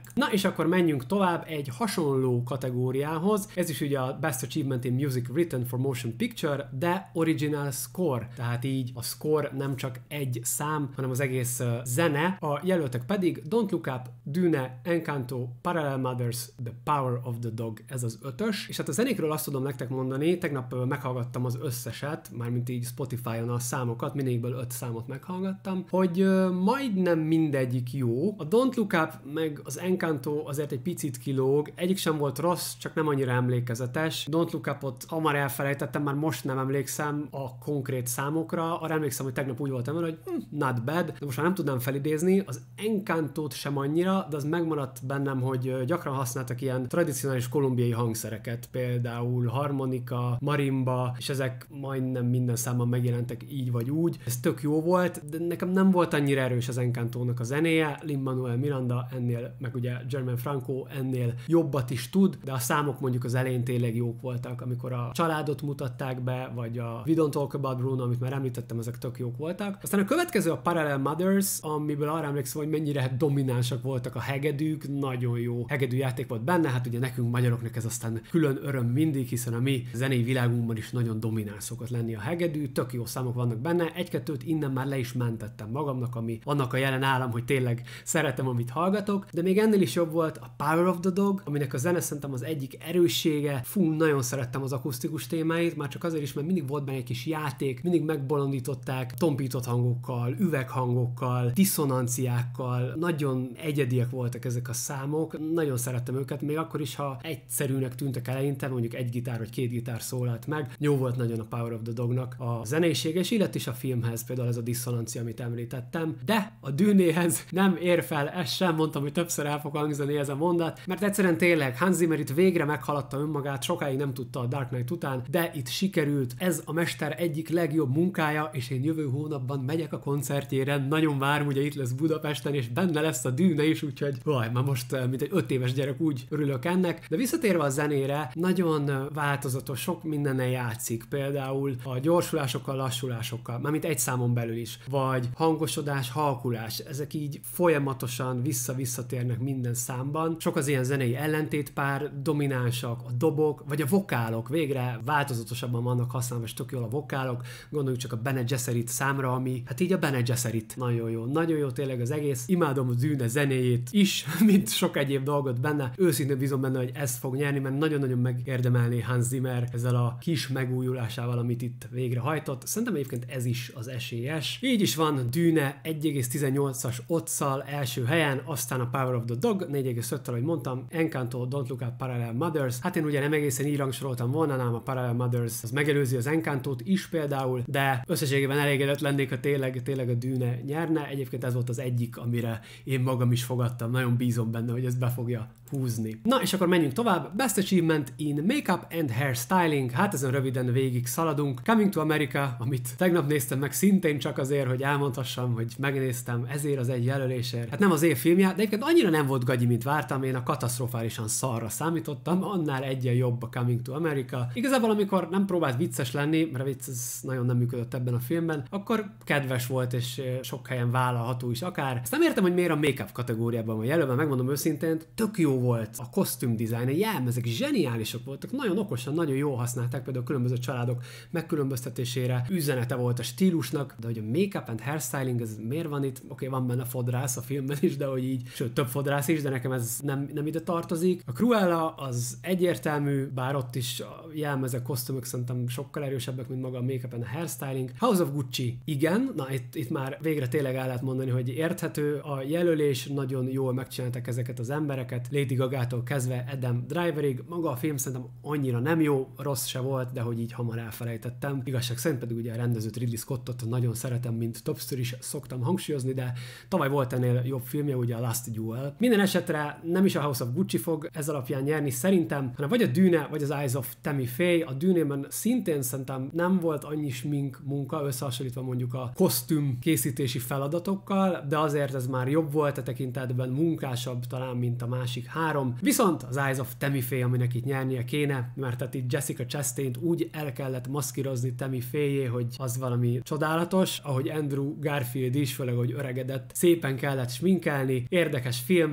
Na és akkor menjünk tovább egy hasonló kategóriához, ez is ugye a Best Achievement in Music Written for Motion Picture, de Original Score, tehát így a score nem csak egy szám, hanem az egész uh, zene, a jelöltek pedig Don't Look Up, Dune, Encanto, Parallel Mothers, The Power of the Dog, ez az ötös, és hát a zenékről azt tudom nektek mondani, tegnap uh, meghallgattam az összeset, mármint így Spotify-on a számokat, mindegyikből öt számot meghallgattam, hogy uh, majdnem mindegyik jó, a Don't Look Up meg az Encanto azért egy picit kilóg, egyik sem volt rossz, csak nem annyira emlékezetes. Don't Look Up-ot hamar elfelejtettem, már most nem emlékszem a konkrét számokra, arra emlékszem, hogy tegnap úgy voltam vele, hogy hm, not bad, de most már nem tudnám felidézni, az Encantót sem annyira, de az megmaradt bennem, hogy gyakran használtak ilyen tradicionális kolumbiai hangszereket, például harmonika, marimba, és ezek majdnem minden számban megjelentek így vagy úgy. Ez tök jó volt, de nekem nem volt annyira erős az Encantónak a zenéje, Lin-Manuel Miranda ennél, meg ugye German Franco ennél jobbat is tud, de a számok mondjuk az elején tényleg jók voltak, amikor a családot mutatták be, vagy a We Don't Talk About Bruno, amit már említettem, ezek tök jók voltak. Aztán a következő a Parallel Mothers, amiből arra emlékszem, hogy mennyire dominánsak voltak a hegedűk, nagyon jó hegedű játék volt benne, hát ugye nekünk magyaroknak ez aztán külön öröm mindig, hiszen a mi zenei világunkban is nagyon domináns szokott lenni a hegedű, tök jó számok vannak benne, egy-kettőt innen már le is mentettem magamnak, ami annak a jelen állam, hogy tényleg szeretem, amit hallgatok, de még ennél is jobb volt a Power of the Dog, aminek a zene szerintem az egyik erőssége. Fú, nagyon szerettem az akusztikus témáit, már csak azért is, mert mindig volt benne egy kis játék, mindig megbolondították tompított hangokkal, üveghangokkal, diszonanciákkal, nagyon egyediek voltak ezek a számok, nagyon szerettem őket, még akkor is, ha egyszerűnek tűntek eleinte, mondjuk egy gitár vagy két gitár szólalt meg, jó volt nagyon a Power of the Dognak a zenésége, és illet is a filmhez, például ez a diszonancia, amit említettem, de a Dűnéhez nem ér fel, ezt sem mondtam, hogy többször el fog hangzani ez a mondat, mert egyszerűen tényleg Hans Zimmer itt végre meghaladta önmagát, sokáig nem tudta a Dark Knight után, de itt sikerült, ez a mester egyik legjobb munkája, és én jövő hónapban megyek a koncertjére, nagyon várom, ugye itt lesz Budapesten, és benne lesz a Dűne is, úgyhogy vaj, már most, mint egy öt éves gyerek úgy örülök ennek, de visszatérve a zenére, nagyon változatos, sok mindennel játszik, például a gyorsulásokkal, lassulásokkal, mármint egy számon belül is, vagy hangosodás, halkulás, ezek így folyamatosan vissza-visszatérnek minden számban, sok az ilyen zenei ellentétpár, dominánsak a dobok, vagy a vokálok, végre változatosabban vannak használva, és tök jól a vokálok, gondoljuk csak a Bene Gesserit számra, ami, hát így a Bene Gesserit, nagyon jó, nagyon jó tényleg az egész, imádom a Dűne zenéjét is, mint sok egyéb dolgot benne, őszintén bízom benne, hogy ez fog nyerni, mert nagyon-nagyon megérdemelné Hans Zimmer ezzel a kis megújulásával, amit itt végrehajtott. Szerintem egyébként ez is az esélyes. Így is van, Dűne egy egész tizennyolcas oddszal első helyen, aztán a Power of the Dog négy egész öttel, ahogy mondtam, Encanto, Don't Look Up, Parallel Mothers. Hát én ugye nem egészen így rangsoroltam volna, nálam a Parallel Mothers az megelőzi az Encantót is például, de összességében elégedett lennék, ha tényleg, tényleg a Dűne nyerne. Egyébként ez volt az egyik, amire én magam is fogadtam. Nagyon bízom benne, hogy ez be fogja húzni. Na és akkor menjünk tovább. Best Achievement in Makeup and Hairstyling. Hát ezen röviden végig szaladunk. Coming to America, amit tegnap néztem meg szintén csak azért, hogy elmondhassam, hogy megnéztem ezért az egy jelölésért. Hát nem az év filmje, de egyébként annyira nem volt gagyi, mint vártam. Én a katasztrofálisan szarra számítottam, annál egyen jobb a Coming to America. Igazából amikor nem próbált vicces lenni, mert a vicc ez nagyon nem működött ebben a filmben, akkor kedves volt és sok helyen vállalható is akár. Ezt nem értem, hogy miért a make-up kategóriában van jelölve, megmondom őszintén, tök jó volt a kosztüm dizájn, a jelmezek zseniálisok voltak, nagyon okosan, nagyon jól használták például a különböző családok megkülönböztetésére, üzenete volt a stílusnak, de hogy a make-up and hairstyling, ez miért van itt? Oké, okay, van benne fodrász a filmben is, de hogy így, sőt, több fodrász is, de nekem ez nem, nem ide tartozik. A Cruella az egyértelmű, bár ott is a jelmezek, kosztümök szerintem sokkal erősebbek, mint maga a make-up and a hairstyling. House of Gucci, igen, na itt, itt már végre tényleg el lehet mondani, hogy érthető a jelölés, nagyon jól megcsináltak ezeket az embereket, Lady Gagától kezdve Adam Driverig, maga a film szerintem annyira nem jó, rossz se volt, de hogy így hamar elfelejtettem. Igazság szerint pedig ugye a rendezőt, Ridley Scottot nagyon szeretem, mint többször is szoktam hangsúlyozni, de tavaly volt ennél jobb filmje, ugye a Last Duel. Minden esetre nem is a House of Gucci fog ez alapján nyerni szerintem, hanem vagy a Dune, vagy az Eyes of Tammy Faye. A Dune-ben szintén szerintem nem volt annyi smink munka, összehasonlítva mondjuk a kosztüm készítési feladatokkal, de azért ez már jobb volt a tekintetben, munkásabb talán, mint a másik három. Viszont az Eyes of Tammy Faye, aminek itt nyernie kéne, mert tehát itt Jessica Chastain-t úgy el kellett maszkírozni Tammy Faye-jé, hogy az valami csodálatos, ahogy Andrew Garfield is, főleg, hogy öregedett, szépen kellett sminkelni. Érdekes film,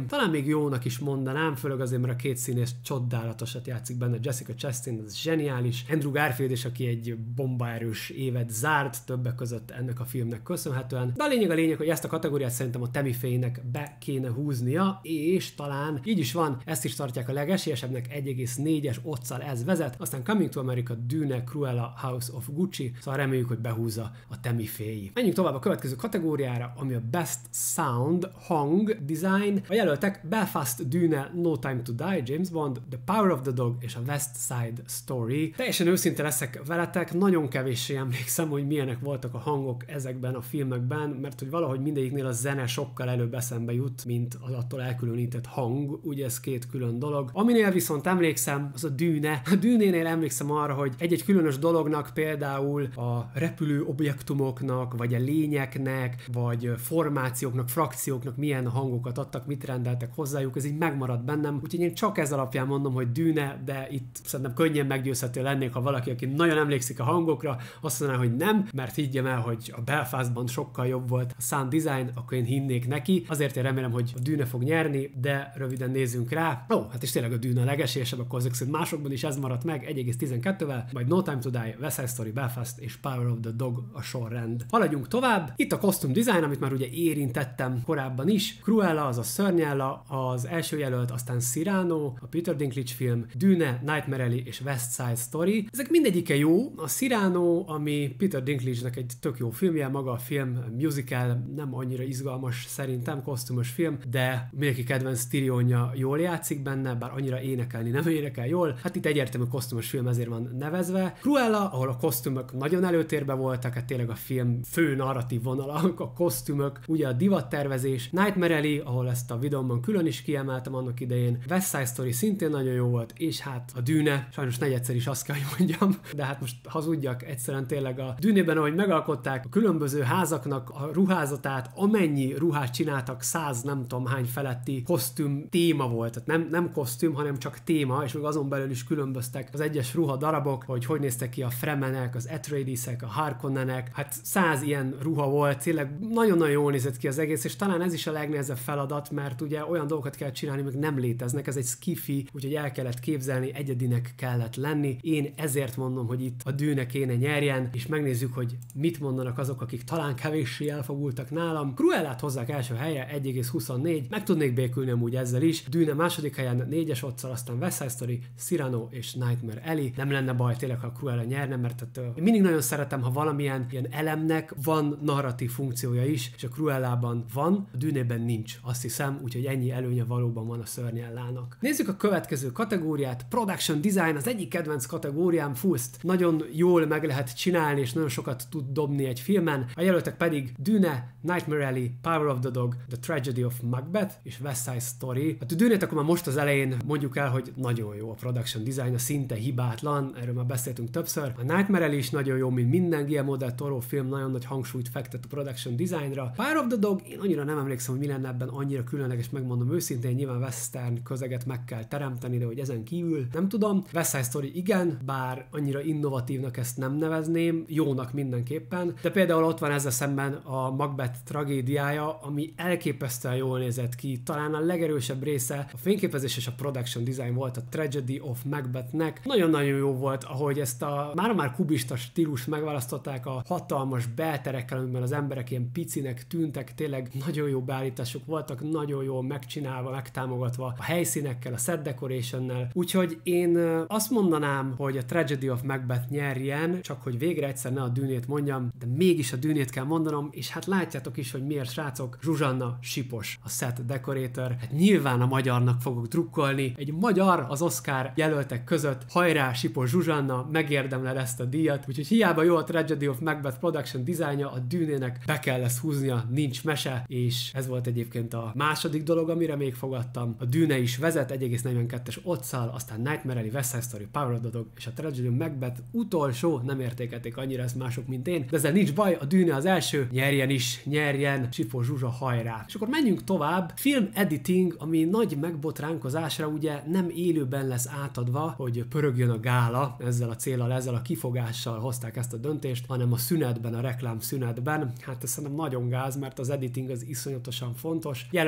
film. Talán még jónak is mondanám, főleg azért, mert a két színész csodálatosat játszik benne. Jessica Chastain, ez zseniális. Andrew Garfield is, aki egy bombaerős évet zárt, többek között ennek a filmnek köszönhetően. De a lényeg a lényeg, hogy ezt a kategóriát szerintem a Tammy Faye-nek be kéne húznia, és talán így is van, ezt is tartják a legesélyesebbnek, egy egész négyes otccal ez vezet, aztán Coming to America, Dune, Cruella, House of Gucci, szóval reméljük, hogy behúzza a Tammy Faye. Menjünk tovább a következő kategóriára, ami a Best Sound, Hang, Design. A jelöltek Belfast, Dune, No Time to Die, James Bond, The Power of the Dog és a West Side Story. Teljesen őszinte leszek veletek, nagyon kevéssé emlékszem, hogy milyenek voltak a hangok ezekben a filmekben, mert hogy valahogy mindegyiknél a zene sokkal előbb eszembe jut, mint az attól elkülönített hang, ugye ez két külön dolog. Aminél viszont emlékszem, az a Dune. A Dune-nél emlékszem arra, hogy egy-egy különös dolognak, például a repülő objektumoknak, vagy a lényeknek, vagy formációknak, frakcióknak milyen hangokat adtak, mit rendeltek hozzájuk, ez így megmaradt bennem, úgyhogy én csak ez alapján mondom, hogy Dune, de itt szerintem könnyen meggyőzhető lennék, ha valaki, aki nagyon emlékszik a hangokra, azt mondaná, hogy nem, mert higgyem el, hogy a Belfastban sokkal jobb volt a sound design, akkor én hinnék neki. Azért én remélem, hogy a Dune fog nyerni, de röviden nézzünk rá. Ó, hát és tényleg a Dune a legesélyesebb, akkor azok szerint másokban is ez maradt meg egy egész tizenkettővel, majd No Time to Die, West Side Story, Belfast és Power of the Dog a sorrend. Haladjunk tovább. Itt a costume design, amit már ugye érintettem korábban is. Cruella, az a Szörnyella, az első jelölt, aztán Cyrano, a Peter Dinklage film, Dune, Nightmare Alley és West Side Story. Ezek mindegyike jó. A Cyrano, ami Peter Dinklage-nek egy tök jó filmje, maga a film musical, nem annyira izgalmas szerintem, kosztümös film, de mindenki kedvenc Tyrionja jól játszik benne, bár annyira énekelni nem énekel jól. Hát itt egyértelmű kosztümös film, ezért van nevezve. Cruella, ahol a kosztümök nagyon előtérbe voltak, hát tényleg a film fő narratív vonala, a kosztümök, ugye a divattervezés. Nightmare Alley, ahol ezt a videómban külön is kiemeltem annak idején. West Side Story szintén nagyon jó volt, és hát a Dune, sajnos negyedszer is azt kell, hogy mondjam, de hát most hazudjak, egyszerűen tényleg a Dune-ben, ahogy megalkották a különböző házaknak a ruházatát, amennyi ruhát csináltak, száz nem tudom hány feletti kosztüm téma volt, tehát nem, nem kosztüm, hanem csak téma, és még azon belül is különböztek az egyes ruha darabok, hogy hogy néztek ki a Fremenek, az Atreidisek, a Harkonnenek, hát száz ilyen ruha volt, tényleg nagyon-nagyon jól nézett ki az egész, és talán ez is a legnehezebb feladat, mert ugye olyan dolgokat kell csinálni, még nem léteznek, ez egy skifi, úgyhogy el kellett képzelni, egyedinek kellett lenni. Én ezért mondom, hogy itt a Dune kéne nyerjen, és megnézzük, hogy mit mondanak azok, akik talán kevéssé elfogultak nálam. Cruellát hozzák első helye, egy egész huszonnégy, meg tudnék békülni amúgy ezzel is. Dune második helyen négyes otccal, aztán West Side Story, Cyrano és Nightmare Alley. Nem lenne baj tényleg, ha Cruella nyerne, mert tehát, uh, én mindig nagyon szeretem, ha valamilyen ilyen elemnek van narratív funkciója is, és a Cruellában van, a Dune-ben nincs, azt hiszem, úgyhogy ennyi előnye valóban van a Szörnyellának. Nézzük a következő kategóriát, Production Design, az egyik kedvenc kategóriám, fú, ezt nagyon jól meg lehet csinálni, és nagyon sokat tud dobni egy filmen. A jelöltek pedig Dune, Nightmare Alley, Power of the Dog, The Tragedy of Macbeth és West Side Story. Hát a Dune-t akkor már most az elején mondjuk el, hogy nagyon jó a production design, a szinte hibátlan, erről már beszéltünk többször. A Nightmare Alley is nagyon jó, mint minden Guillermo del Toro film, nagyon nagy hangsúlyt fektet a production designra. Power of the Dog, én annyira nem emlékszem, hogy mi lenne ebben annyira különleges, megmondom őszintén, nyilván western közeget meg kell teremteni, de hogy ezen kívül nem tudom. West Side Story igen, bár annyira innovatívnak ezt nem nevezném, jónak mindenképpen, de például ott van ezzel szemben a Macbeth tragédiája, ami elképesztően jól nézett ki, talán a legerősebb része a fényképezés és a production design volt a Tragedy of Macbethnek. Nagyon-nagyon jó volt, ahogy ezt a már-már kubista stílust megválasztották a hatalmas belterekkel, amiben az emberek ilyen picinek tűntek, tényleg nagyon jó beállítások voltak, nagyon jól megcsinálva, megtámogatva a helyszínekkel, a set decorationnel. Úgyhogy én azt mondanám, hogy a Tragedy of Macbeth nyerjen, csak hogy végre egyszer ne a Dűnét mondjam, de mégis a Dűnét kell mondanom, és hát látjátok is, hogy miért, srácok, Zsuzsanna Sipos, a set decorator. Hát nyilván a magyarnak fogok drukkolni. Egy magyar az Oscar jelöltek között, hajrá Sipos Zsuzsanna, megérdemled ezt a díjat, úgyhogy hiába jó a Tragedy of Macbeth production designja, a Dűnének be kell ezt húznia, nincs mese, és ez volt egyébként a második dolog, amire még fogadtam. A Dűne is vezet egy egész negyvenkettes otccal, aztán Nightmare Alley, West Side Story, Power of the Dog és a Tragedy of Macbeth utolsó, nem értékelték annyira ezt mások, mint én, de ezzel nincs baj, a Dűne az első, nyerjen is, nyerjen, Sipos Zsuzsa, hajrá. És akkor menjünk tovább. Film editing, ami nagy megbotránkozásra ugye nem élőben lesz átadva, hogy pörögjön a gála, ezzel a céllal, ezzel a kifogással hozták ezt a döntést, hanem a szünetben, a reklám szünetben. Hát ez szerintem nagyon gáz, mert az editing az iszonyatosan fontos. Jelöltek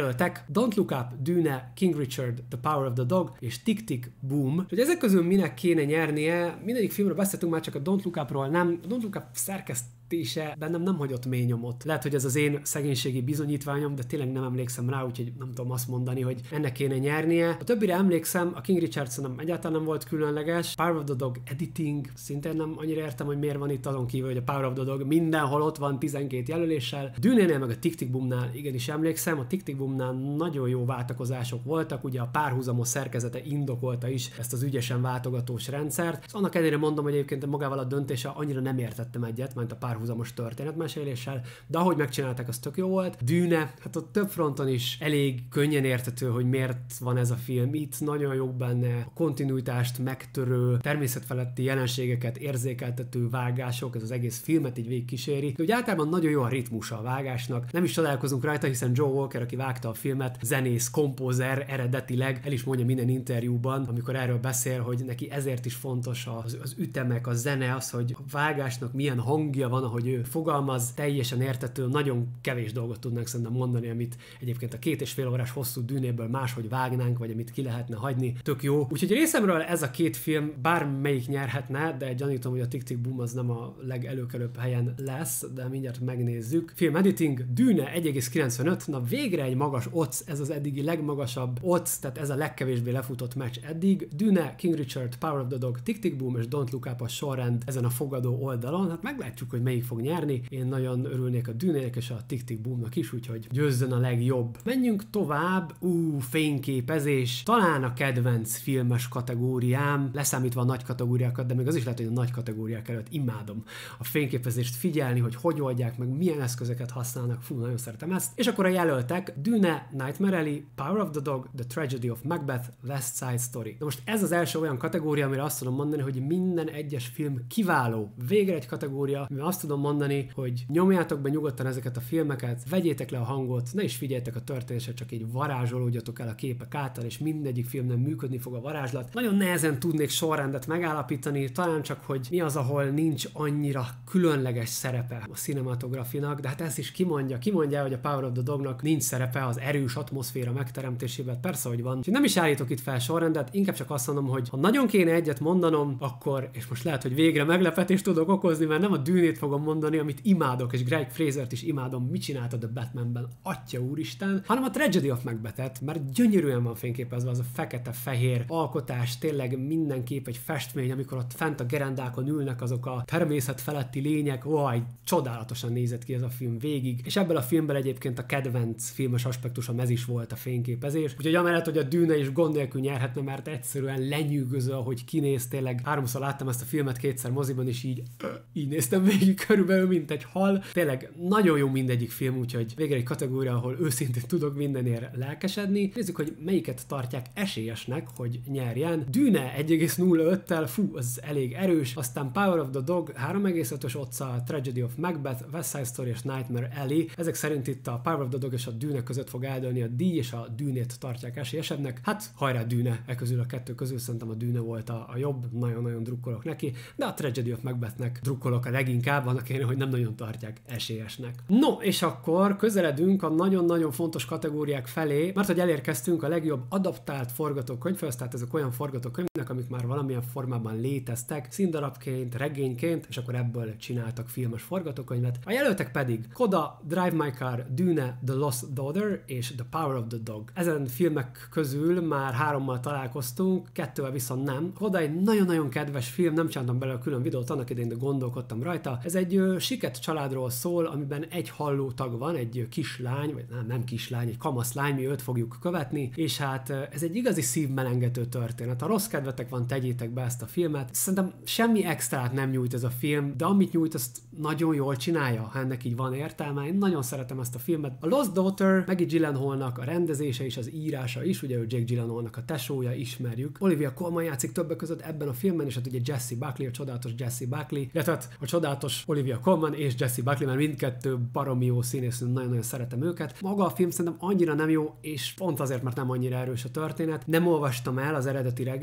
Don't Look Up, Dune, King Richard, The Power of the Dog és Tick Tick Boom. Hogy ezek közül minek kéne nyernie, mindegyik filmről beszéltünk már, csak a Don't Look Upról nem. A Don't Look Up szerkesztése bennem nem hagyott mély nyomot. Lehet, hogy ez az én szegénységi bizonyítványom, de tényleg nem emlékszem rá, úgyhogy nem tudom azt mondani, hogy ennek kéne nyernie. A többire emlékszem, a King Richard szerintem egyáltalán nem volt különleges. Power of the Dog editing, szintén nem annyira értem, hogy miért van itt, azon kívül, hogy a Power of the Dog mindenhol ott van tizenkét jelöléssel. Dune-nél meg a Tick Tick Boomnál igenis emlékszem, a Tick Tick Boomnál nagyon jó váltakozások voltak, ugye a párhuzamos szerkezete indokolta is ezt az ügyesen váltogatós rendszert. És annak ellenére mondom, hogy egyébként magával a döntése annyira nem értettem egyet, mint a párhuzamos történetmeséléssel, de ahogy megcsinálták, az tök jó volt. Dune, hát ott több fronton is elég könnyen értető, hogy miért van ez a film. Itt nagyon jó benne a kontinuitást megtörő, természetfeletti jelenségeket érzékeltető vágások, ez az egész filmet így végigkíséri. De ugye általában nagyon jó a ritmusa a vágásnak. Nem is csodálkozunk rajta, hiszen Joe Walker, aki vágta a filmet, zenész, kompózer eredetileg, el is mondja minden interjúban, amikor erről beszél, hogy neki ezért is fontos az, az ütemek, a zene, az, hogy a vágásnak milyen hangja van, ahogy ő fogalmaz, teljesen értető, nagyon kevés dolgot tudnánk szerintem mondani, amit egyébként a két és fél órás hosszú Dűnéből máshogy vágnánk, vagy amit ki lehetne hagyni. Tök jó. Úgyhogy részemről ez a két film bármelyik nyerhetne, de gyanítom, hogy a Tick Tick Boom az nem a legelőkelőbb helyen lesz, de mindjárt megnézzük. Film editing, Dune egy egész kilencvenöt, na végre egy magas odds, ez az eddigi legmagasabb odds, tehát ez a legkevésbé lefutott meccs eddig. Dune, King Richard, Power of the Dog, Tick Tick Boom és Don't Look Up a sorrend ezen a fogadó oldalon. Hát meglátjuk, hogy melyik fog nyerni. Én nagyon örülnék a Dune-nek és a Tick Tick Boomnak is, úgyhogy győzzön a legjobb. Menjünk tovább. Ú, fényképezés. Talán a kedvenc filmes kategóriám, leszámítva a nagy kategóriákat, de még az is lehet, hogy a nagy kategóriák előtt imádom a fényképezést figyelni, hogy hogy oldják meg, milyen eszközöket használnak. Fú, nagyon szeretem ezt. És akkor a jelöltek: Dune, Nightmare Alley, Power of the Dog, The Tragedy of Macbeth, West Side Story. Na most ez az első olyan kategória, amire azt tudom mondani, hogy minden egyes film kiváló. Végre egy kategória, amivel azt tudom mondani, hogy nyomjátok be nyugodtan ezeket a filmeket, vegyétek le a hangot, ne is figyeljetek a történésre, csak így varázsolódjatok el a képek által, és mindegyik filmben működni fog a varázslat. Nagyon nehezen tudnék sorrendet megállapítani, talán csak, hogy mi az, ahol nincs annyira különleges szerepe a cinematografinak, de hát ezt is kimondja, kimondja, hogy a Power of the Dognak nincs szerepe az erős atmoszféra megteremtésében. Persze, hogy van. Úgyhogy nem is állítok itt fel sorrendet, inkább csak azt mondom, hogy ha nagyon kéne egyet mondanom, akkor, és most lehet, hogy végre meglepetést tudok okozni, mert nem a Dűnét fogom mondani, amit imádok, és Greg Frasert is imádom, mit csinált a Batmanben, atya úristen, hanem a Tragedy of Macbethet, mert gyönyörűen van fényképezve az a fekete-fehér alkotás, tényleg mindenképp egy festmény, amikor ott fent a gerendákon ülnek azok a természet feletti lények, vaj, csodálatosan nézett ki ez a film végig, és ebből a filmben egyébként a kedvenc filmes aspektusom ez is volt, a fényképezés. Úgyhogy amellett, hogy a Dune is gond nélkül nyerhetne, mert egyszerűen lenyűgöző, ahogy kinéz, tényleg háromszor láttam ezt a filmet, kétszer moziban, és így így néztem végig körülbelül, mint egy hal. Tényleg nagyon jó mindegyik film, úgyhogy végre egy kategória, ahol őszintén tudok mindenért lelkesedni. Nézzük, hogy melyiket tartják esélyesnek, hogy nyerjen. Dune egy egész nulla öttel, fú, az elég erős, aztán Power of the Dog három egész ötös oddszal, Tragedy of Macbeth, West Side Story és Nightmare Alley. Ezek szerint itt a Power of the Dog és a Dune között fog eldőlni a díj, és a Dune-t tartják esélyesebbnek. Hát hajrá Dune, e közül a kettő közül szerintem a Dune volt a, a jobb, nagyon-nagyon drukkolok neki, de a Tragedy of Macbethnek drukkolok a leginkább, annak én, hogy nem nagyon tartják esélyesnek. No, és akkor közeledünk a nagyon-nagyon fontos kategóriák felé, mert hogy elérkeztünk a legjobb adaptált forgatókönyvhöz, tehát ezek olyan forgatókönyvek, amik már valamilyen formában léteztek, színdarabként, regényként, és akkor ebből csináltak filmes forgatókönyvet. A jelöltek pedig Coda, Drive My Car, Dune, The Lost Daughter és The Power of the Dog. Ezen filmek közül már hárommal találkoztunk, kettővel viszont nem. Coda egy nagyon-nagyon kedves film, nem csináltam belőle külön videót, annak idején de gondolkodtam rajta. Ez egy ö, siket családról szól, amiben egy halló tag van, egy kislány, vagy nem, nem kislány, egy kamaszlány, mi őt fogjuk követni, és hát ez egy igazi szívmelengető történet. Ha rossz kedvetek van, tegyétek be ezt a filmet. Szerintem semmi extrát nem nyújt ez a film, de amit nyújt, azt nagyon jól csinálja, ha ennek így van értelme. Én nagyon szeretem ezt a filmet. A Lost Daughter, Maggie Gyllenhaalnak a rendezése és az írása is, ugye ő Jake Gyllenhaalnak a tesója, ismerjük. Olivia Colman játszik többek között ebben a filmben, és hát ugye Jessie Buckley, a csodálatos Jessie Buckley, illetve a csodálatos Olivia Colman és Jessie Buckley, mert mindkettő baromi jó színész, nagyon-nagyon szeretem őket. Maga a film szerintem annyira nem jó, és pont azért, mert nem annyira erős a történet. Nem olvastam el az eredeti regényt,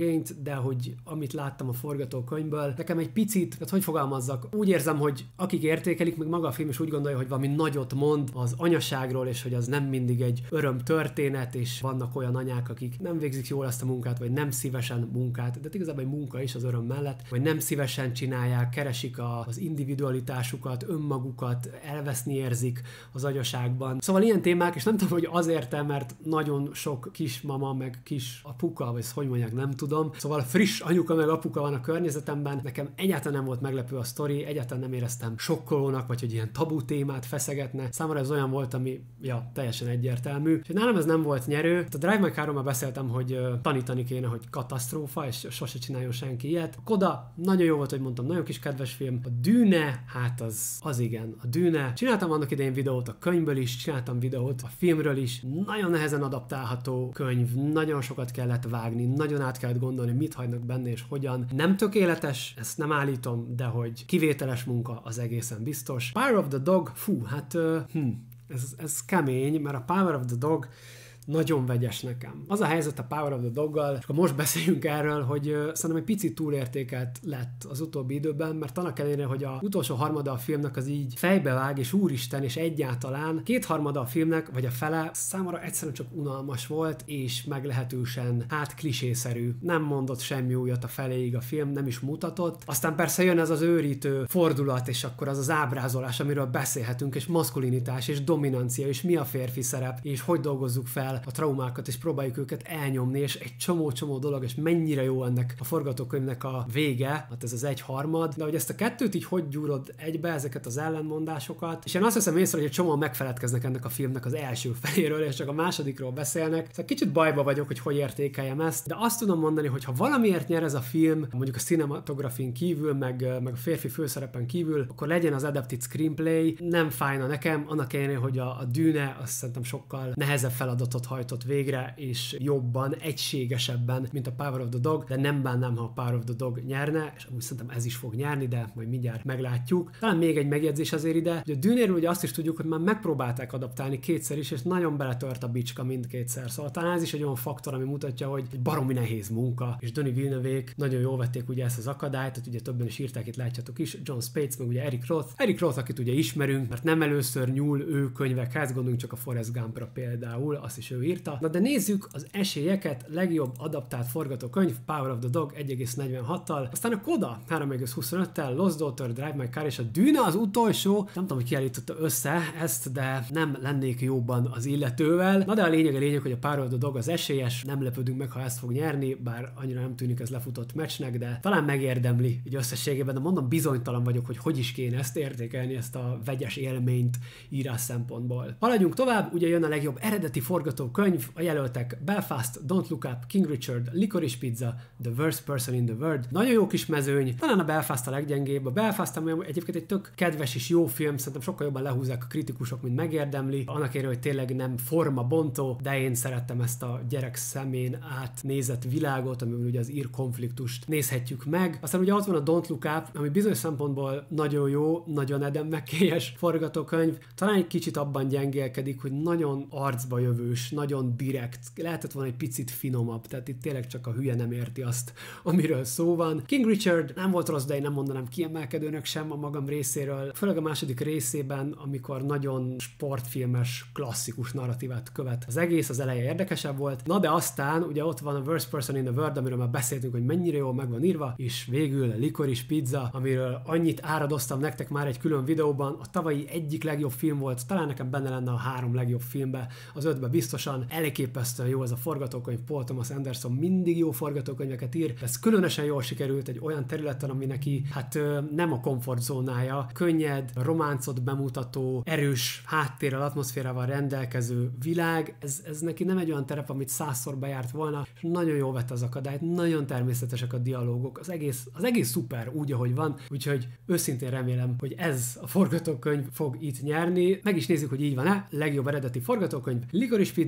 de hogy amit láttam a forgatókönyvből, nekem egy picit, tehát hogy fogalmazzak, úgy érzem, hogy akik értékelik, meg maga a film is úgy gondolja, hogy valami nagyot mond az anyaságról, és hogy az nem mindig egy öröm történet, és vannak olyan anyák, akik nem végzik jól ezt a munkát, vagy nem szívesen munkát, de igazából egy munka is az öröm mellett, vagy nem szívesen csinálják, keresik a, az individualitásukat, önmagukat, elveszni érzik az anyaságban. Szóval ilyen témák, és nem tudom, hogy azért, mert nagyon sok kismama, meg kis apuka, vagy hogy mondják, nem tudom. Szóval friss anyuka meg apuka van a környezetemben. Nekem egyáltalán nem volt meglepő a sztori, egyáltalán nem éreztem sokkolónak, vagy hogy ilyen tabu témát feszegetne. Számomra ez olyan volt, ami ja, teljesen egyértelmű. És nálam ez nem volt nyerő. A Drive My Car-ról már beszéltem, hogy uh, tanítani kéne, hogy katasztrófa, és sose csináljon senki ilyet. A Coda nagyon jó volt, hogy mondtam, nagyon kis kedves film. A Dune, hát az, az igen, a Dune. Csináltam annak idején videót a könyvből is, csináltam videót a filmről is. Nagyon nehezen adaptálható könyv, nagyon sokat kellett vágni, nagyon át kellett gondolni, mit hagynak benne és hogyan. Nem tökéletes, ezt nem állítom, de hogy kivételes munka az egészen biztos. Power of the Dog, fú, hát uh, hm, ez, ez kemény, mert a Power of the Dog nagyon vegyes nekem. Az a helyzet a Power of the Doggal, és akkor most beszéljünk erről, hogy uh, szerintem egy picit túlértékelt lett az utóbbi időben, mert annak ellenére, hogy a utolsó harmada a filmnek az így fejbevág, és úristen, és egyáltalán kétharmada a filmnek, vagy a fele számomra egyszerűen csak unalmas volt, és meglehetősen, hát klisészerű. Nem mondott semmi újat a feléig a film, nem is mutatott. Aztán persze jön ez az őrítő fordulat, és akkor az az ábrázolás, amiről beszélhetünk, és maszkulinitás, és dominancia, és mi a férfi szerep, és hogy dolgozzuk fel a traumákat, és próbáljuk őket elnyomni, és egy csomó-csomó dolog, és mennyire jó ennek a forgatókönyvnek a vége, hát ez az egyharmad, de hogy ezt a kettőt így hogy gyúrod egybe, ezeket az ellenmondásokat, és én azt hiszem észre, hogy egy csomóan megfeledkeznek ennek a filmnek az első feléről, és csak a másodikról beszélnek. Szóval kicsit bajba vagyok, hogy hogy értékeljem ezt, de azt tudom mondani, hogy ha valamiért nyer ez a film, mondjuk a cinematografin kívül, meg, meg a férfi főszerepen kívül, akkor legyen az adapted screenplay, nem fájna nekem, annak ellenére, hogy a, a Dune azt szerintem sokkal nehezebb feladatot hajtott végre, és jobban, egységesebben, mint a Power of the Dog, de nem bánnám, ha a Power of the Dog nyerne, és amúgy szerintem ez is fog nyerni, de majd mindjárt meglátjuk. Talán még egy megjegyzés azért ide, hogy a Dune-ről ugye azt is tudjuk, hogy már megpróbálták adaptálni kétszer is, és nagyon beletört a bicska mindkétszer. Szóval talán ez is egy olyan faktor, ami mutatja, hogy egy baromi nehéz munka, és Denis Villeneuve-ék nagyon jól vették ugye ezt az akadályt, tehát ugye többen is írták, itt látjátok is, John Spates, meg ugye Eric Roth. Eric Roth, akit ugye ismerünk, mert nem először nyúl ő könyvekhez, gondoljunk csak a Forrest Gumpra például, azt is ő írta. Na de nézzük az esélyeket, legjobb adaptált forgatókönyv, Power of the Dog egy egész negyvenhattal, aztán a Coda három egész huszonöttel, Lost Daughter, Drive My Car és a Dune az utolsó. Nem tudom, hogy ki állította össze ezt, de nem lennék jobban az illetővel. Na de a lényeg a lényeg, hogy a Power of the Dog az esélyes, nem lepődünk meg, ha ezt fog nyerni, bár annyira nem tűnik ez lefutott meccsnek, de talán megérdemli így összességében, de mondom, bizonytalan vagyok, hogy hogy is kéne ezt értékelni, ezt a vegyes élményt írás szempontból. Haladjunk tovább, ugye jön a legjobb eredeti forgatókönyv, a jelöltek Belfast, Don't Look Up, King Richard, Licorice Pizza, The Worst Person in the World. Nagyon jó kis mezőny, talán a Belfast a leggyengébb. A Belfast, ami egyébként egy tök kedves és jó film, szerintem sokkal jobban lehúzzák a kritikusok, mint megérdemli. Annak érő, hogy tényleg nem forma bontó, de én szerettem ezt a gyerek szemén átnézett világot, amiben ugye az ír konfliktust nézhetjük meg. Aztán ugye ott van a Don't Look Up, ami bizonyos szempontból nagyon jó, nagyon Adam McKay-es forgatókönyv. Talán egy kicsit abban gyengélkedik, hogy nagyon arcba jövős, nagyon direkt, lehetett volna egy picit finomabb, tehát itt tényleg csak a hülye nem érti azt, amiről szó van. King Richard nem volt rossz, de én nem mondanám kiemelkedőnek sem a magam részéről, főleg a második részében, amikor nagyon sportfilmes, klasszikus narratívát követ. Az egész, az eleje érdekesebb volt, na de aztán ugye ott van a Worst Person in the World, amiről már beszéltünk, hogy mennyire jól meg van írva, és végül a Licorice Pizza, amiről annyit áradoztam nektek már egy külön videóban, a tavalyi egyik legjobb film volt, talán nekem benne lenne a három legjobb filmbe, az ötbe biztosan, elképesztően jó ez a forgatókönyv, Paul Thomas Anderson mindig jó forgatókönyveket ír, ez különösen jól sikerült egy olyan területen, ami neki hát nem a komfortzónája, könnyed, románcot bemutató, erős háttérrel, atmoszférával rendelkező világ, ez, ez neki nem egy olyan terep, amit százszor bejárt volna, és nagyon jól vett az akadályt, nagyon természetesek a dialógok, az egész, az egész szuper, úgy, ahogy van, úgyhogy őszintén remélem, hogy ez a forgatókönyv fog itt nyerni. Meg is nézzük, hogy így van-e. Legjobb eredeti forgatókönyv, Licorice Pizza,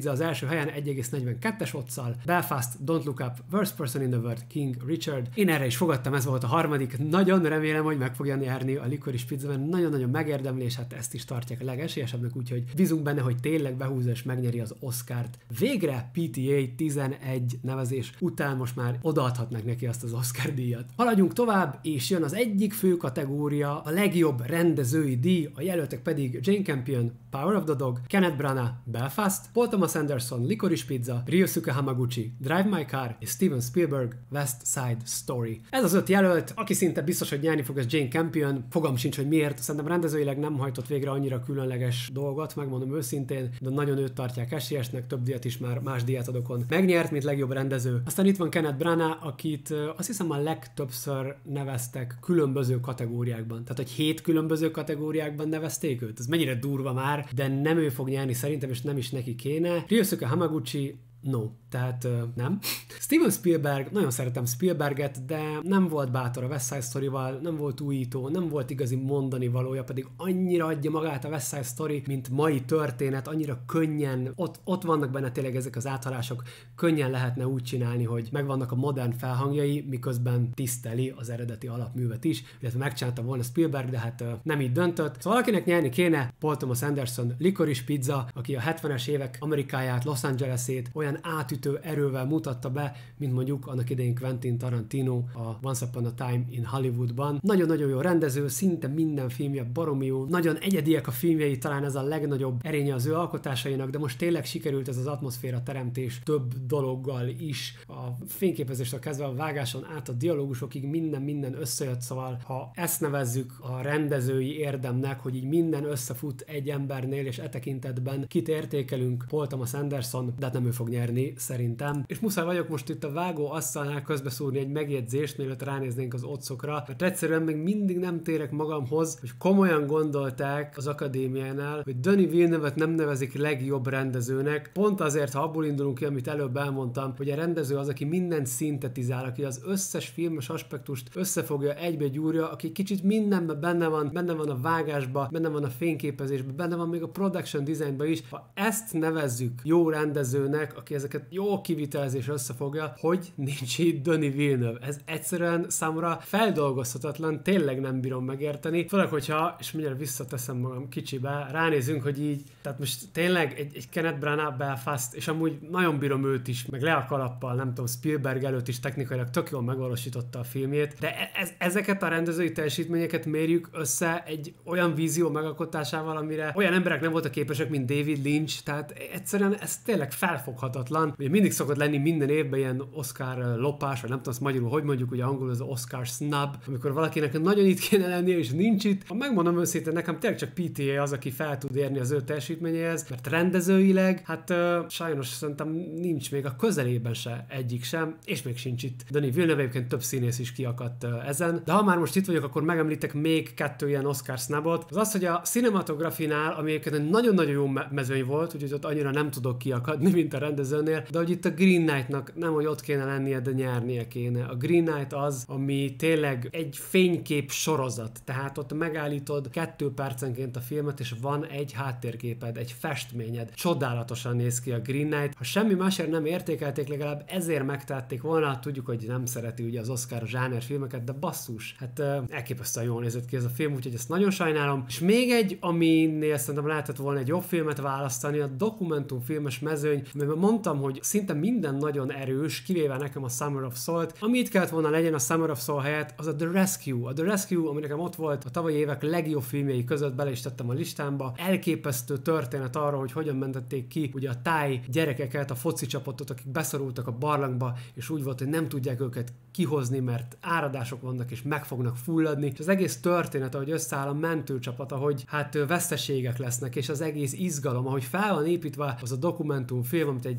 Pizza az első helyen egy egész negyvenkettes oddszal, Belfast, Don't Look Up, Worst Person in the World, King Richard. Én erre is fogadtam, ez volt a harmadik. Nagyon remélem, hogy meg fogja nyerni a Licorice Pizza, mert nagyon-nagyon megérdemli, és hát ezt is tartják a legesélyesebbnek, úgyhogy bízunk benne, hogy tényleg behúzza és megnyeri az Oscart. Végre pé té á tizenegy nevezés után most már odaadhatnak neki azt az Oscar díjat. Haladjunk tovább, és jön az egyik fő kategória, a legjobb rendezői díj, a jelöltek pedig Jane Campion, Power of the Dog, Kenneth Branagh, Belfast, Paul Thomas Anderson, Licorice Pizza, Ryosuke Hamaguchi, Drive My Car és Steven Spielberg, West Side Story. Ez az öt jelölt, aki szinte biztos, hogy nyerni fog, ez Jane Campion. Fogam sincs, hogy miért. Szerintem rendezőileg nem hajtott végre annyira különleges dolgot, megmondom őszintén, de nagyon őt tartják esélyesnek, több díjat is már más díjátadókon megnyert, mint legjobb rendező. Aztán itt van Kenneth Branagh, akit azt hiszem a legtöbbször neveztek különböző kategóriákban. Tehát, hogy hét különböző kategóriákban nevezték őt. Ez mennyire durva már, de nem ő fog nyerni szerintem, és nem is neki kéne. Ryosuke Hamaguchi no, tehát uh, nem. Steven Spielberg, nagyon szeretem Spielberget, de nem volt bátor a West Side Story-val, nem volt újító, nem volt igazi mondani valója, pedig annyira adja magát a West Side Story, mint mai történet, annyira könnyen, ott, ott vannak benne tényleg ezek az áthalások, könnyen lehetne úgy csinálni, hogy megvannak a modern felhangjai, miközben tiszteli az eredeti alapművet is, illetve megcsinálta volna Spielberg, de hát uh, nem így döntött. Szóval akinek nyerni kéne, Paul Thomas Anderson, Licorice Pizza, aki a hetvenes évek Amerikáját, Los Angelesét olyan átütő erővel mutatta be, mint mondjuk annak idején Quentin Tarantino a Once Upon a Time in Hollywoodban. Nagyon-nagyon jó rendező, szinte minden filmje baromi jó, nagyon egyediek a filmjei, talán ez a legnagyobb erénye az ő alkotásainak, de most tényleg sikerült ez az atmoszféra teremtés több dologgal is. A fényképezéstől kezdve a vágáson át a dialógusokig minden-minden összejött, szóval ha ezt nevezzük a rendezői érdemnek, hogy így minden összefut egy embernél, és e tekintetben kit értékelünk, Paul Thomas Anderson, de hát nem ő fog nyerni szerintem. És muszáj vagyok most itt a vágó asztalnál közbeszúrni egy megjegyzést, mielőtt ránéznénk az oddszokra, mert egyszerűen még mindig nem térek magamhoz, hogy komolyan gondolták az akadémiánál, hogy Denis Villeneuve-et nem nevezik legjobb rendezőnek, pont azért, ha abból indulunk ki, amit előbb elmondtam, hogy a rendező az, aki mindent szintetizál, aki az összes filmes aspektust összefogja, egybe gyúrja, aki kicsit mindenben benne van, benne van a vágásba, benne van a fényképezésben, benne van még a production designban is. Ha ezt nevezzük jó rendezőnek, aki ezeket jó kivitelezés összefogja, hogy nincs itt Denis Villeneuve. Ez egyszerűen számomra feldolgozhatatlan, tényleg nem bírom megérteni. Főleg, hogyha, és mindjárt visszateszem magam kicsibe, ránézünk, hogy így, tehát most tényleg egy, egy Kenneth Branagh, Belfast, és amúgy nagyon bírom őt is, meg le a kalappal, nem tudom, Spielberg előtt is technikailag tök jól megvalósította a filmjét, de ez, ezeket a rendezői teljesítményeket mérjük össze egy olyan vízió megalkotásával, amire olyan emberek nem voltak képesek, mint David Lynch, tehát egyszerűen ez tényleg felfoghatatlan. Ugye mindig szokott lenni minden évben ilyen Oscar lopás, vagy nem tudom, azt magyarul, hogy mondjuk, ugye angolul az Oscar snub, amikor valakinek nagyon itt kéne lennie, és nincs itt. Ha megmondom őszintén, nekem tényleg csak pé té á az, aki fel tud érni az ő teljesítményéhez, mert rendezőileg, hát uh, sajnos szerintem nincs még a közelében se egyik sem, és még sincs itt. Denis Villeneuve egyébként több színész is kiakadt uh, ezen. De ha már most itt vagyok, akkor megemlítek még kettő ilyen Oscar snubot. Az az, hogy a cinematografinál, ami egyébként egy nagyon-nagyon jó mezőny volt, úgyhogy ott annyira nem tudok kiakadni, mint a rendezőnél, de hogy itt a Green Knight-nak nem, hogy ott kéne lennie, de nyernie kéne. A Green Knight az, ami tényleg egy fénykép sorozat, tehát ott megállítod kettő percenként a filmet, és van egy háttérképed, egy festményed. Csodálatosan néz ki a Green Knight. Ha semmi másért nem értékelték, legalább ezért megtették volna. Tudjuk, hogy nem szereti ugye az Oscar a zsáner filmeket, de basszus, hát uh, elképesztően jól nézett ki ez a film, úgyhogy ezt nagyon sajnálom. És még egy, aminél szerintem lehetett volna egy jobb filmet választani, a dokumentumfilmes mezőny, mert mondtam, hogy szinte minden nagyon erős, kivéve nekem a Summer of Soul-t. Ami itt kellett volna legyen a Summer of Soul helyett, az a The Rescue. A The Rescue, ami nekem ott volt a tavalyi évek legjobb filmjei között, bele is tettem a listámba. Elképesztő történet arról, hogy hogyan mentették ki ugye a táj gyerekeket, a foci csapatot, akik beszorultak a barlangba, és úgy volt, hogy nem tudják őket kihozni, mert áradások vannak, és meg fognak fulladni. És az egész történet, ahogy összeáll a mentőcsapat, ahogy hát veszteségek lesznek, és az egész izgalom, ahogy fel van építve az a dokumentumfilm, amit egy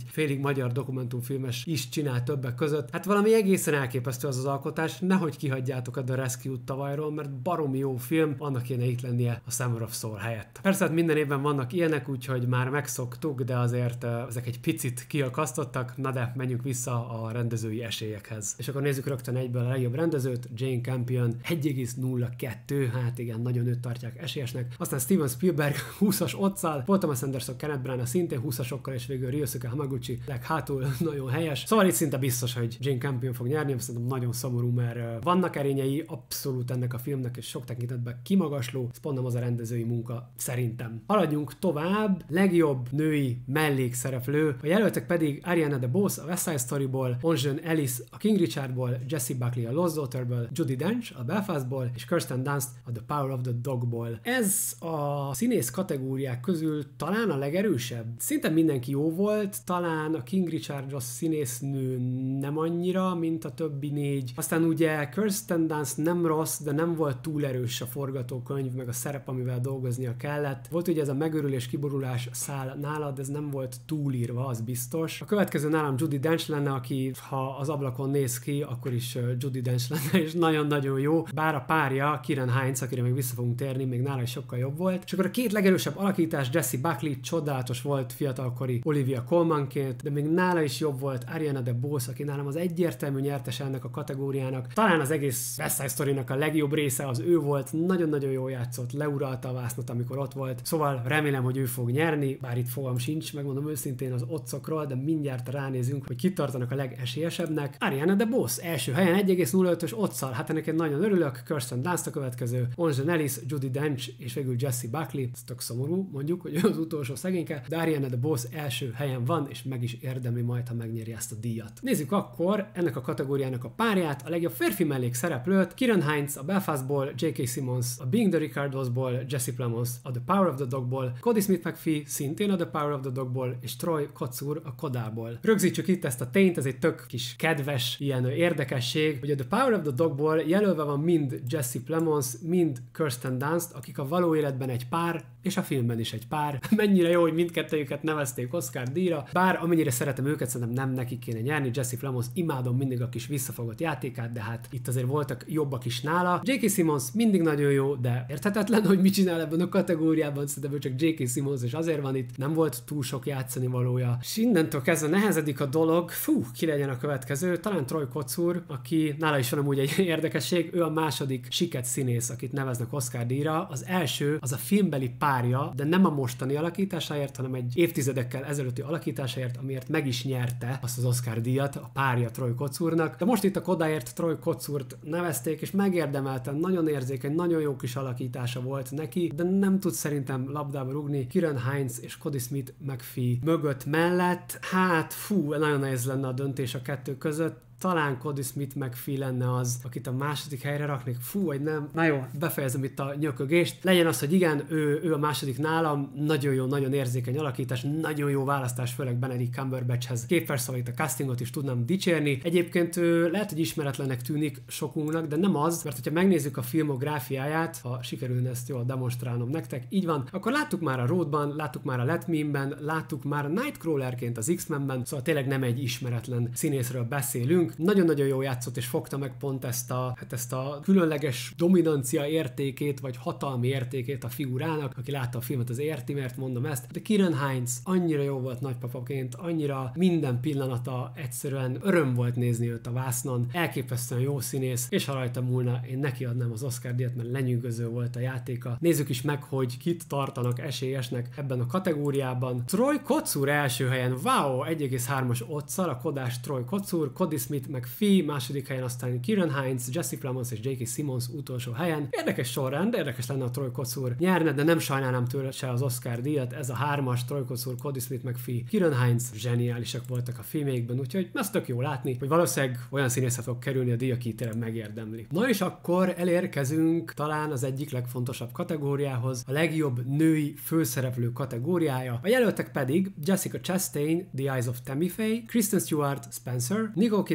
félig magyar dokumentumfilmes is csinál többek között. Hát valami egészen elképesztő az az alkotás, nehogy kihagyjátok a The Rescue-t tavalyról, mert baromi jó film, annak kéne itt lennie a Summer of Soul helyett. Persze hát minden évben vannak ilyenek, úgyhogy már megszoktuk, de azért uh, ezek egy picit kiakasztottak, na de menjünk vissza a rendezői esélyekhez. És akkor nézzük rögtön egyből a legjobb rendezőt, Jane Campion egy egész nulla kettő, hát igen, nagyon őt tartják esélyesnek. Aztán Steven Spielberg húszas otszal, Paul Thomas Anderson, Kenneth Branagh szintén húszasokkal, és végül Ryosuke Hamaguchi leghátul nagyon helyes. Szóval itt szinte biztos, hogy Jane Campion fog nyerni, szerintem nagyon szomorú, mert vannak erényei abszolút ennek a filmnek, és sok tekintetben kimagasló, ez pont nem az a rendezői munka szerintem. Haladjunk tovább, legjobb női mellékszereplő, a jelöltek pedig Ariana DeBose a West Side Storyból, Onjön Ellis a King Richardból, Jessie Buckley a Lost Daughterból, Judi Dench a Belfastból, és Kirsten Dunst a The Power of the Dogból. Ez a színész kategóriák közül talán a legerősebb. Szinte mindenki jó volt, talán a King Richard a színésznő nem annyira, mint a többi négy. Aztán ugye Kirsten Dunst nem rossz, de nem volt túl erős a forgatókönyv, meg a szerep, amivel dolgoznia kellett. Volt ugye ez a megőrülés, kiborulás szál nála, de ez nem volt túlírva, az biztos. A következő nálam Judi Dench lenne, aki ha az ablakon néz ki, akkor is Judi Dench lenne, és nagyon-nagyon jó. Bár a párja, Ciarán Hinds, akire még vissza fogunk térni, még nála is sokkal jobb volt. És akkor a két legerősebb alakítás, Jessie Buckley csodálatos volt fiatalkori Olivia Colmanként, de még nála is jobb volt Ariana DeBose, aki nálam az egyértelmű nyertes ennek a kategóriának. Talán az egész West Side Story-nak a legjobb része az ő volt, nagyon-nagyon jól játszott, leuralta a vásznat, amikor ott volt. Szóval remélem, hogy ő fog nyerni, bár itt fogam sincs, megmondom őszintén az otcokról, de mindjárt ránézünk, hogy kit tartanak a legesélyesebbnek. Ariana DeBose első helyen egy egész nulla ötös otszal, hát ennek én nagyon örülök. Kirsten Dunst a következő, Onjön Ellis, Judi Dench és végül Jessie Buckley. Ez tök szomorú, mondjuk, hogy ő az utolsó szegényke, de Ariana DeBose első helyen van, és meg is érdemli majd, ha megnyeri ezt a díjat. Nézzük akkor ennek a kategóriának a párját, a legjobb férfi mellékszereplőt, Ciarán Hinds a Belfastból, J K. Simmons a Being the Ricardos-ból, Jesse Plemons a The Power of the Dogból, Cody Smith McPhee szintén a The Power of the Dogból, és Troy Kotsur a Kodából. Rögzítsük itt ezt a tényt, ez egy tök kis kedves ilyen érdekesség, hogy a The Power of the Dogból jelölve van mind Jesse Plemons, mind Kirsten Dunst, akik a való életben egy pár, és a filmben is egy pár. Mennyire jó, hogy mindkettőjüket nevezték Oscar díjra, bár amennyire szeretem őket, szerintem nem nekik kéne nyerni. Jesse Plemons, imádom mindig a kis visszafogott játékát, de hát itt azért voltak jobbak is nála. J K. Simmons mindig nagyon jó, de érthetetlen, hogy mit csinál ebben a kategóriában, szerintem ő csak J K. Simmons, és azért van itt, nem volt túl sok játszani valója. És innentől kezdve nehezedik a dolog, fú, ki legyen a következő, talán Troy Kotsur, aki nála is van amúgy egy érdekesség, ő a második siket színész, akit neveznek Oscar díjra. Az első az a filmbeli párja, de nem a mostani alakításáért, hanem egy évtizedekkel ezelőtti alakításáért, amiért meg is nyerte azt az Oscar díjat, a párja Troy Kotsurnak. De most itt a Kodáért Troy Kotsurt nevezték, és megérdemelten, nagyon érzékeny, nagyon jó kis alakítása volt neki, de nem tud szerintem labdába rúgni Ciarán Hinds és Cody Smith McPhee mögött mellett. Hát, fú, nagyon nehéz lenne a döntés a kettő között. Talán Cody Smith McPhee lenne az, akit a második helyre raknék. Fú, vagy nem. Na jó, befejezem itt a nyökögést. Legyen az, hogy igen, ő, ő a második nálam. Nagyon jó, nagyon érzékeny alakítás, nagyon jó választás, főleg Benedict Cumberbatchhez. Képverszavait, a castingot is tudnám dicsérni. Egyébként ő lehet, hogy ismeretlenek tűnik sokunknak, de nem az, mert hogyha megnézzük a filmográfiáját, ha sikerülne ezt jól demonstrálnom nektek, így van, akkor láttuk már a Roadban, láttuk már a Let Me-ben, láttuk már a Nightcrawlerként az X-Menben, szóval tényleg nem egy ismeretlen színészről beszélünk. Nagyon-nagyon jól játszott, és fogta meg pont ezt a, hát ezt a különleges dominancia értékét, vagy hatalmi értékét a figurának. Aki látta a filmet, az érti, mert mondom ezt. De Ciarán Hinds annyira jó volt nagypapaként, annyira minden pillanata egyszerűen öröm volt nézni őt a vásznon. Elképesztően jó színész, és ha rajta múlna, én neki adnám az Oscar díjat, mert lenyűgöző volt a játéka. Nézzük is meg, hogy kit tartanak esélyesnek ebben a kategóriában. Troy Kotsur első helyen, wow, egy egész hármas otszal, a kodás Troy Kotsur, Cody Smith McPhee második helyen, aztán Ciarán Hinds, Jesse Plemons és J K. Simmons utolsó helyen. Érdekes sorrend, érdekes lenne a Troy Kotsur nyerne, de nem sajnálnám tőle se az Oscar díjat. Ez a hármas, Troy Kotsur, Cody Smith McPhee, Ciarán Hinds zseniálisak voltak a filmjeikben, úgyhogy ezt tök jó látni, hogy valószínűleg olyan színészet fog kerülni a díj, aki tényleg megérdemli. Na és akkor elérkezünk talán az egyik legfontosabb kategóriához, a legjobb női főszereplő kategóriája. A jelöltek pedig Jessica Chastain, The Eyes of Tammy Faye, Kristen Stewart, Spencer, Nicole Kidman,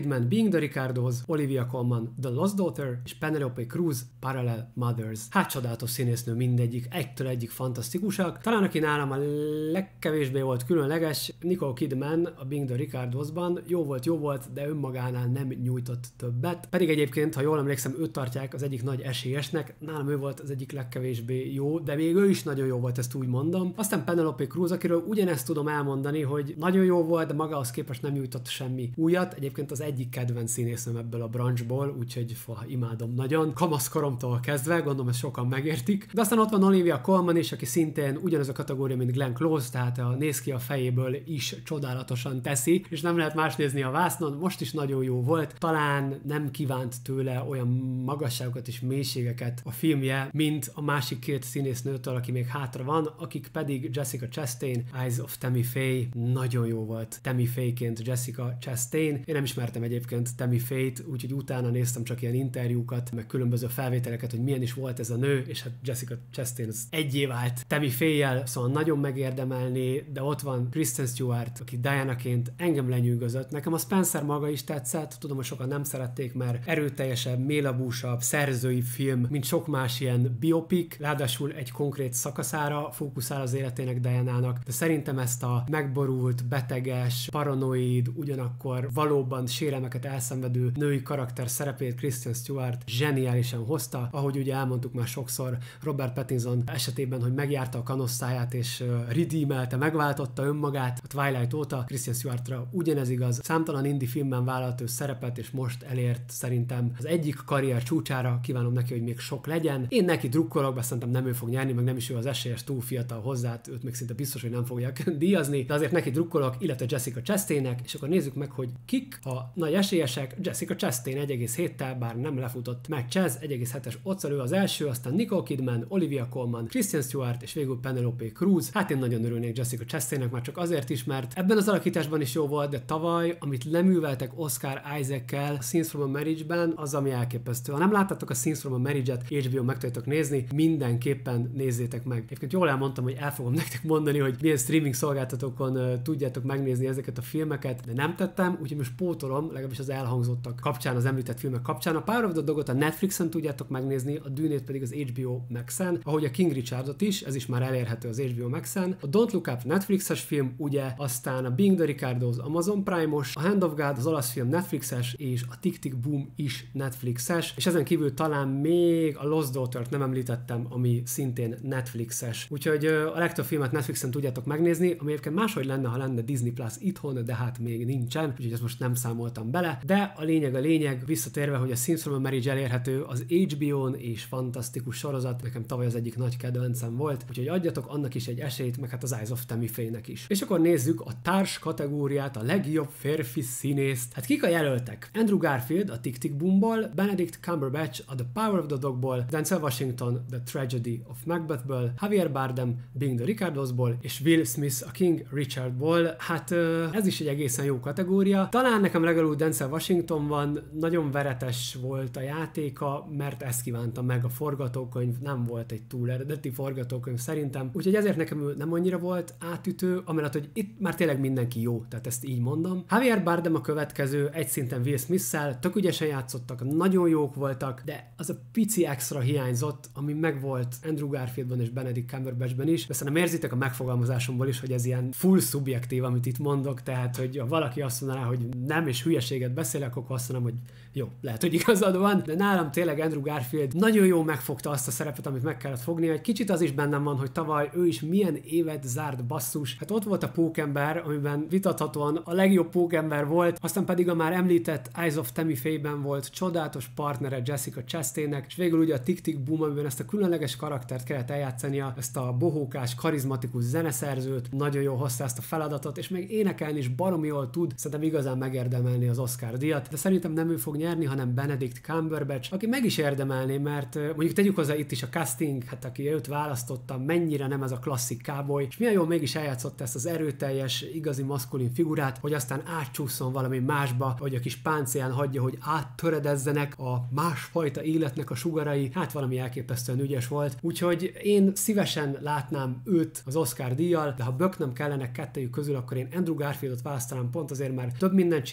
Kidman Being the Ricardos, Olivia Colman The Lost Daughter és Penelope Cruz Parallel Mothers. Hát csodálatos színésznő mindegyik, egytől egyik fantasztikusak. Talán aki nálam a legkevésbé volt különleges, Nicole Kidman a Being the Ricardosban jó volt, jó volt, de önmagánál nem nyújtott többet. Pedig egyébként, ha jól emlékszem, őt tartják az egyik nagy esélyesnek, nálam ő volt az egyik legkevésbé jó, de még ő is nagyon jó volt, ezt úgy mondom. Aztán Penelope Cruz, akiről ugyanezt tudom elmondani, hogy nagyon jó volt, de magához képest nem nyújtott semmi újat. Egyébként az egyik kedvenc színésznőm ebből a branchból, úgyhogy fa, imádom nagyon. Kamaszkoromtól kezdve, gondolom ezt sokan megértik. De aztán ott van Olivia Colman is, aki szintén ugyanaz a kategória, mint Glenn Close, tehát a néz ki a fejéből is csodálatosan teszi, és nem lehet más nézni a vásznon. Most is nagyon jó volt. Talán nem kívánt tőle olyan magasságokat és mélységeket a filmje, mint a másik két színésznőtől, aki még hátra van, akik pedig Jessica Chastain, Eyes of Tammy Faye. Nagyon jó volt Tammy Faye-ként Jessica Chastain. Én nem ismertem egyébként Tammy Faye-t, úgyhogy utána néztem csak ilyen interjúkat, meg különböző felvételeket, hogy milyen is volt ez a nő, és hát Jessica Chastain az egyé vált Tammy Faye-jel, szóval nagyon megérdemelné, de ott van Kristen Stewart, aki Diana-ként engem lenyűgözött. Nekem a Spencer maga is tetszett, tudom, hogy sokan nem szerették, mert erőteljesebb, mélabúsabb, szerzői film, mint sok más ilyen biopik, ráadásul egy konkrét szakaszára fókuszál az életének Diana-nak, de szerintem ezt a megborult, beteges, paranoid, ugyanakkor valóban sérelmeket elszenvedő női karakter szerepét Kristen Stewart zseniálisan hozta, ahogy ugye elmondtuk már sokszor Robert Pattinson esetében, hogy megjárta a kanosztáját és redeemelte, megváltotta önmagát a Twilight óta. Kristen Stewartra ugyanez igaz. Számtalan indie filmben vállalt ő szerepet, és most elért szerintem az egyik karrier csúcsára. Kívánom neki, hogy még sok legyen. Én neki drukkolok, bár szerintem nem ő fog nyerni, meg nem is ő az esélyes, túl fiatal hozzá, őt még szinte biztos, hogy nem fogják díjazni, de azért neki drukkolok, illetve Jessica Chastainnek, és akkor nézzük meg, hogy kik a nagy esélyesek. Jessica Chastain egy egész héttel, bár nem lefutott meg Chaz, egy egész hetes occal ő az első, aztán Nicole Kidman, Olivia Colman, Kristen Stewart és végül Penelope Cruz. Hát én nagyon örülnék Jessica Chastainnek már csak azért is, mert ebben az alakításban is jó volt, de tavaly, amit leműveltek Oscar Isaac-kel a Scenes from a Marriage-ben, az ami elképesztő. Ha nem láttatok a Scenes from a Marriage-et, há bé ó meg tudjátok nézni, mindenképpen nézzétek meg. Egyébként jól elmondtam, hogy el fogom nektek mondani, hogy milyen streaming szolgáltatókon uh, tudjátok megnézni ezeket a filmeket, de nem tettem, úgyhogy most pótolom, legalábbis az elhangzottak kapcsán, az említett filmek kapcsán. A Power of the Dogot a Netflixen tudjátok megnézni, a Dűnét pedig az há bé ó Maxen, ahogy a King Richardot is, ez is már elérhető az há bé ó Maxen. A Don't Look Up Netflixes film, ugye, aztán a Being the Ricardos Amazon Prime-os, a Hand of God az olasz film Netflixes, és a Tick Tick Boom is Netflixes, és ezen kívül talán még a Lost Daughter-t nem említettem, ami szintén Netflixes. Úgyhogy a legtöbb filmet Netflixen tudjátok megnézni, ami egyébként máshogy lenne, ha lenne Disney Plus itthon, de hát még nincsen, úgyhogy ezt most nem számoltam bele. De a lényeg a lényeg, visszatérve, hogy a Scenes from a Marriage elérhető az há bé ó-n, és fantasztikus sorozat, nekem tavaly az egyik nagy kedvencem volt, úgyhogy adjatok annak is egy esélyt, meg hát az Eyes of Tammy Faye-nek is. És akkor nézzük a társ kategóriát, a legjobb férfi színészt. Hát kik a jelöltek? Andrew Garfield a Tick Tick Boomból, Benedict Cumberbatch a The Power of the Dogból, Denzel Washington The Tragedy of Macbethből, Javier Bardem Being the Ricardosból, és Will Smith a King Richardból. Hát ez is egy egészen jó kategória. Talán nekem legalább Denzel Washington van, nagyon veretes volt a játéka, mert ezt kívánta meg a forgatókönyv, nem volt egy túl eredeti forgatókönyv szerintem, úgyhogy ezért nekem ő nem annyira volt átütő, amellett, hogy itt már tényleg mindenki jó, tehát ezt így mondom. Javier Bardem a következő, egy szinten Will Smith-szel, tök ügyesen játszottak, nagyon jók voltak, de az a pici extra hiányzott, ami megvolt Andrew Garfieldban és Benedict Cumberbatchben is, de szerintem érzitek a megfogalmazásomból is, hogy ez ilyen full szubjektív, amit itt mondok, tehát hogy ha valaki azt mondaná, hogy nem és hülyeséget beszélek, akkor azt mondom, hogy jó, lehet, hogy igazad van, de nálam tényleg Andrew Garfield nagyon jó megfogta azt a szerepet, amit meg kellett fogni. Egy kicsit az is bennem van, hogy tavaly ő is milyen évet zárt, basszus. Hát ott volt a Pókember, amiben vitathatóan a legjobb Pókember volt, aztán pedig a már említett Eyes of Tammy Faye-ben volt csodálatos partnere Jessica Chastainnek, és végül ugye a Tick Tick Boom, amiben ezt a különleges karaktert kellett eljátszania, ezt a bohókás, karizmatikus zeneszerzőt, nagyon jól hozta ezt a feladatot, és még énekelni is baromi jól tud, szerintem igazán megérdemelni az Oscar díjat, de szerintem nem ő fog nyerni, hanem Benedict Cumberbatch, aki meg is érdemelné, mert mondjuk tegyük hozzá itt is a casting, hát aki őt választotta, mennyire nem ez a klasszik cowboy, és milyen jól mégis eljátszott ezt az erőteljes, igazi maszkulin figurát, hogy aztán átcsúszson valami másba, hogy a kis páncélján hagyja, hogy áttöredezzenek a másfajta életnek a sugarai, hát valami elképesztően ügyes volt. Úgyhogy én szívesen látnám őt az Oscar díjjal, de ha böknöm kellene kettejük közül, akkor én Andrew Garfieldot választanám pont azért, mert több mindent csinált tavaly,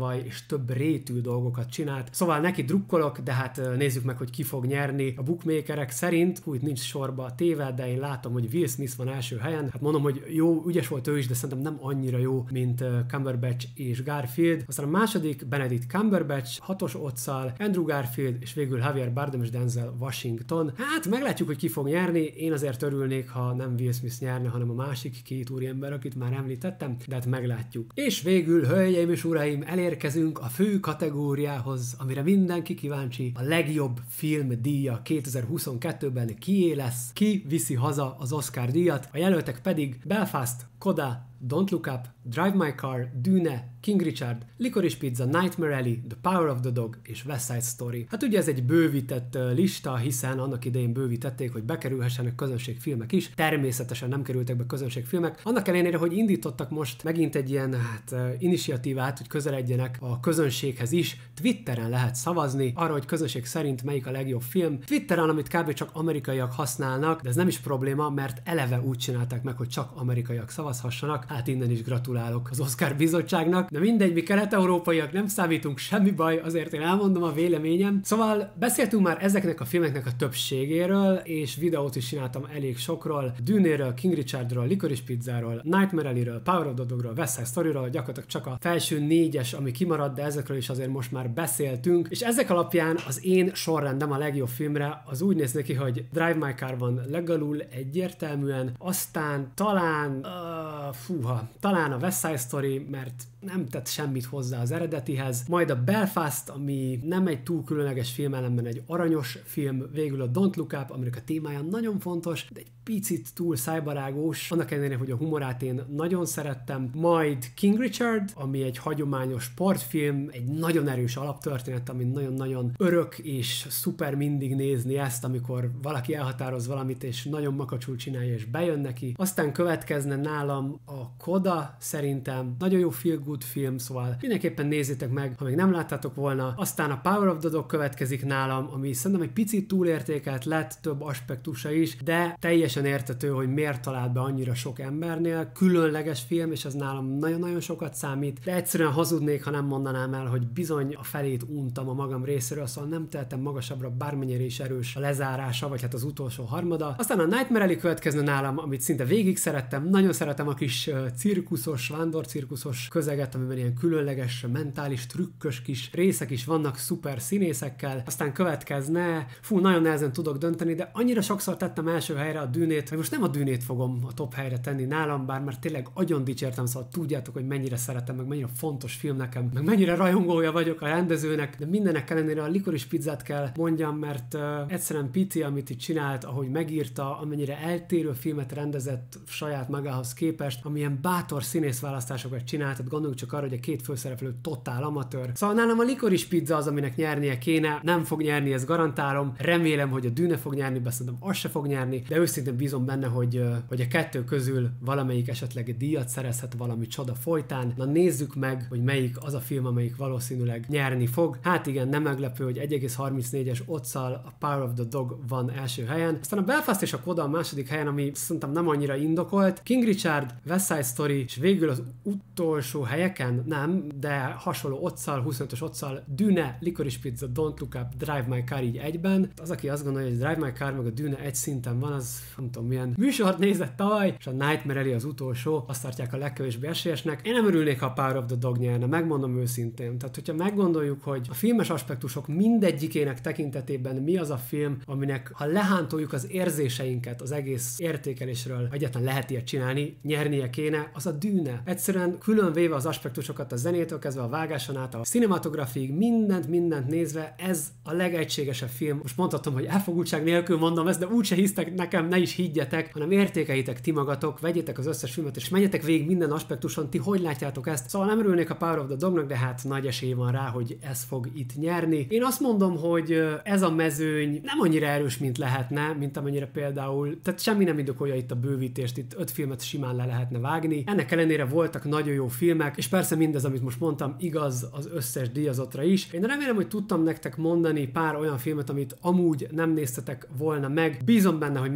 tavaly, és több rétű dolgokat csinált. Szóval neki drukkolok, de hát nézzük meg, hogy ki fog nyerni. A bookmakerek szerint, úgy nincs sorba a téve, de én látom, hogy Will Smith van első helyen. Hát mondom, hogy jó, ügyes volt ő is, de szerintem nem annyira jó, mint Cumberbatch és Garfield. Aztán a második Benedict Cumberbatch, hatos odds-szal, Andrew Garfield, és végül Javier Bardem és Denzel Washington. Hát meglátjuk, hogy ki fog nyerni. Én azért örülnék, ha nem Will Smith nyerne, hanem a másik két úriember, akit már említettem, de hát meglátjuk. És végül, hölgyeim és uraim, elérkezünk a fő kategóriához, amire mindenki kíváncsi. A legjobb film díja kétezer-huszonkettőben kié lesz, ki viszi haza az Oscar díjat. A jelöltek pedig Belfast, Coda, Don't Look Up, Drive My Car, Dune, King Richard, Licorice Pizza, Nightmare Alley, The Power of the Dog és West Side Story. Hát ugye ez egy bővített lista, hiszen annak idején bővítették, hogy bekerülhessenek közönségfilmek is. Természetesen nem kerültek be közönségfilmek. Annak ellenére, hogy indítottak most megint egy ilyen hát, initiatívát, hogy közeledjenek a közönséghez is. Twitteren lehet szavazni arra, hogy közönség szerint melyik a legjobb film. Twitteren, amit kb. Csak amerikaiak használnak, de ez nem is probléma, mert eleve úgy csinálták meg, hogy csak amerikaiak szavazhassanak. Hát innen is gratulálok az Oscar bizottságnak. De mindegy, mi kelet-európaiak nem számítunk, semmi baj, azért én elmondom a véleményem. Szóval beszéltünk már ezeknek a filmeknek a többségéről, és videót is csináltam elég sokról. Dune-ről, King Richardról, Licorice Pizzáról, Nightmare Alley-ről, Power of the Dogról, West Side Storyról, gyakorlatilag csak a felső négyes, ami kimaradt, de ezekről is azért most már beszéltünk. És ezek alapján az én sorrendem a legjobb filmre az úgy néz neki, hogy Drive My Car van legalul egyértelműen, aztán talán uh, fúha, talán a West Side Story, mert nem tett semmit hozzá az eredetihez. Majd a Belfast, ami nem egy túl különleges film, ellenben egy aranyos film. Végül a Don't Look Up, aminek a témája nagyon fontos, de egy picit túl szájbarágós. Annak ellenére, hogy a humorát én nagyon szerettem. Majd King Richard, ami egy hagyományos sportfilm, egy nagyon erős alaptörténet, ami nagyon-nagyon örök és szuper mindig nézni ezt, amikor valaki elhatároz valamit, és nagyon makacsul csinálja, és bejön neki. Aztán következne nálam a Coda, szerintem nagyon jó feel good film, szóval mindenképpen nézzétek meg, ha még nem láttátok volna. Aztán a Power of the Dog következik nálam, ami szerintem egy picit túlértékelt lett, több aspektusa is, de teljesen értető, hogy miért talált be annyira sok embernél. Különleges film, és ez nálam nagyon-nagyon sokat számít, de egyszerűen hazudnék, ha nem mondanám el, hogy bizony a felét untam a magam részéről, szóval nem tehetem magasabbra, bármennyire is erős a lezárása, vagy hát az utolsó harmada. Aztán a Nightmare Alley következne nálam, amit szinte végig szerettem. Nagyon szeretem a kis cirkuszos, vándorcirkuszos közeget, amiben ilyen különleges, mentális, trükkös kis részek is vannak szuper színészekkel. Aztán következne, fú, nagyon nehezen tudok dönteni, de annyira sokszor tettem első helyre a Dűnét, hogy most nem a Dűnét fogom a top helyre tenni nálam, bár már tényleg agyon dicsértem, szóval tudjátok, hogy mennyire szeretem, meg mennyire fontos film nekem, meg mennyire rajongója vagyok a rendezőnek, de mindenek ellenére a Licorice Pizzát kell mondjam, mert uh, egyszerűen Piti, amit itt csinált, ahogy megírta, amennyire eltérő filmet rendezett saját magához képest, amilyen bátor színészválasztásokat csinált, tehát gondoljuk csak arra, hogy a két főszereplő totál amatőr. Szóval nálam a Licorice Pizza az, aminek nyernie kéne, nem fog nyerni, ezt garantálom. Remélem, hogy a Dune fog nyerni, de szerintem az se fog nyerni, de őszintén bízom benne, hogy, hogy a kettő közül valamelyik esetleg díjat szerezhet valami csoda folytán. Na nézzük meg, hogy melyik az a film, amelyik valószínűleg nyerni fog. Hát igen, nem meglepő, hogy egy egész harmincnégyes odds-szal a Power of the Dog van első helyen. Aztán a Belfast és a Coda a második helyen, ami szerintem nem annyira indokolt. King Richard, West Side Story, és végül az utolsó helyeken, nem, de hasonló odds-szal, huszonötös odds-szal Dune, Licorice Pizza, Don't Look Up, Drive My Car így egyben. Az, aki azt gondolja, hogy Drive My Car meg a Dune egy szinten van, az nem tudom milyen műsort nézett tavaly, és a Nightmare Alley az utolsó, azt tartják a legkevésbé esélyesnek. Én nem örülnék, ha a Power of the Dog nyerne, megmondom őszintén. Tehát, hogyha meggondoljuk, hogy a filmes aspektusok mindegyikének tekintetében mi az a film, aminek ha lehántoljuk az érzéseinket az egész értékelésről, egyáltalán lehet ilyet csinálni, nyernie kéne, az a Dune. Egyszerűen külön véve az aspektusokat a zenétől kezdve a vágáson át, a cinematografiig, mindent, mindent nézve, ez a legegységesebb film. Most mondhatom, hogy elfogultság nélkül mondom ezt, de úgyse hisztek nekem, ne is higgyetek, hanem értékeljétek ti magatok, vegyétek az összes filmet, és menjetek végig minden aspektuson, ti hogy látjátok ezt. Szóval nem örülnék a Power of the Dognak, de hát nagy esély van rá, hogy ez fog itt nyerni. Én azt mondom, hogy ez a mezőny nem annyira erős, mint lehetne, mint amennyire például, tehát semmi nem indokolja itt a bővítést, itt öt filmet simán le lehetne vágni. Ennek ellenére voltak nagyon jó filmek, és persze mindez, amit most mondtam, igaz az összes díjazottra is. Én remélem, hogy tudtam nektek mondani pár olyan filmet, amit amúgy nem néztetek volna meg. Bízom benne, hogy meg fogjátok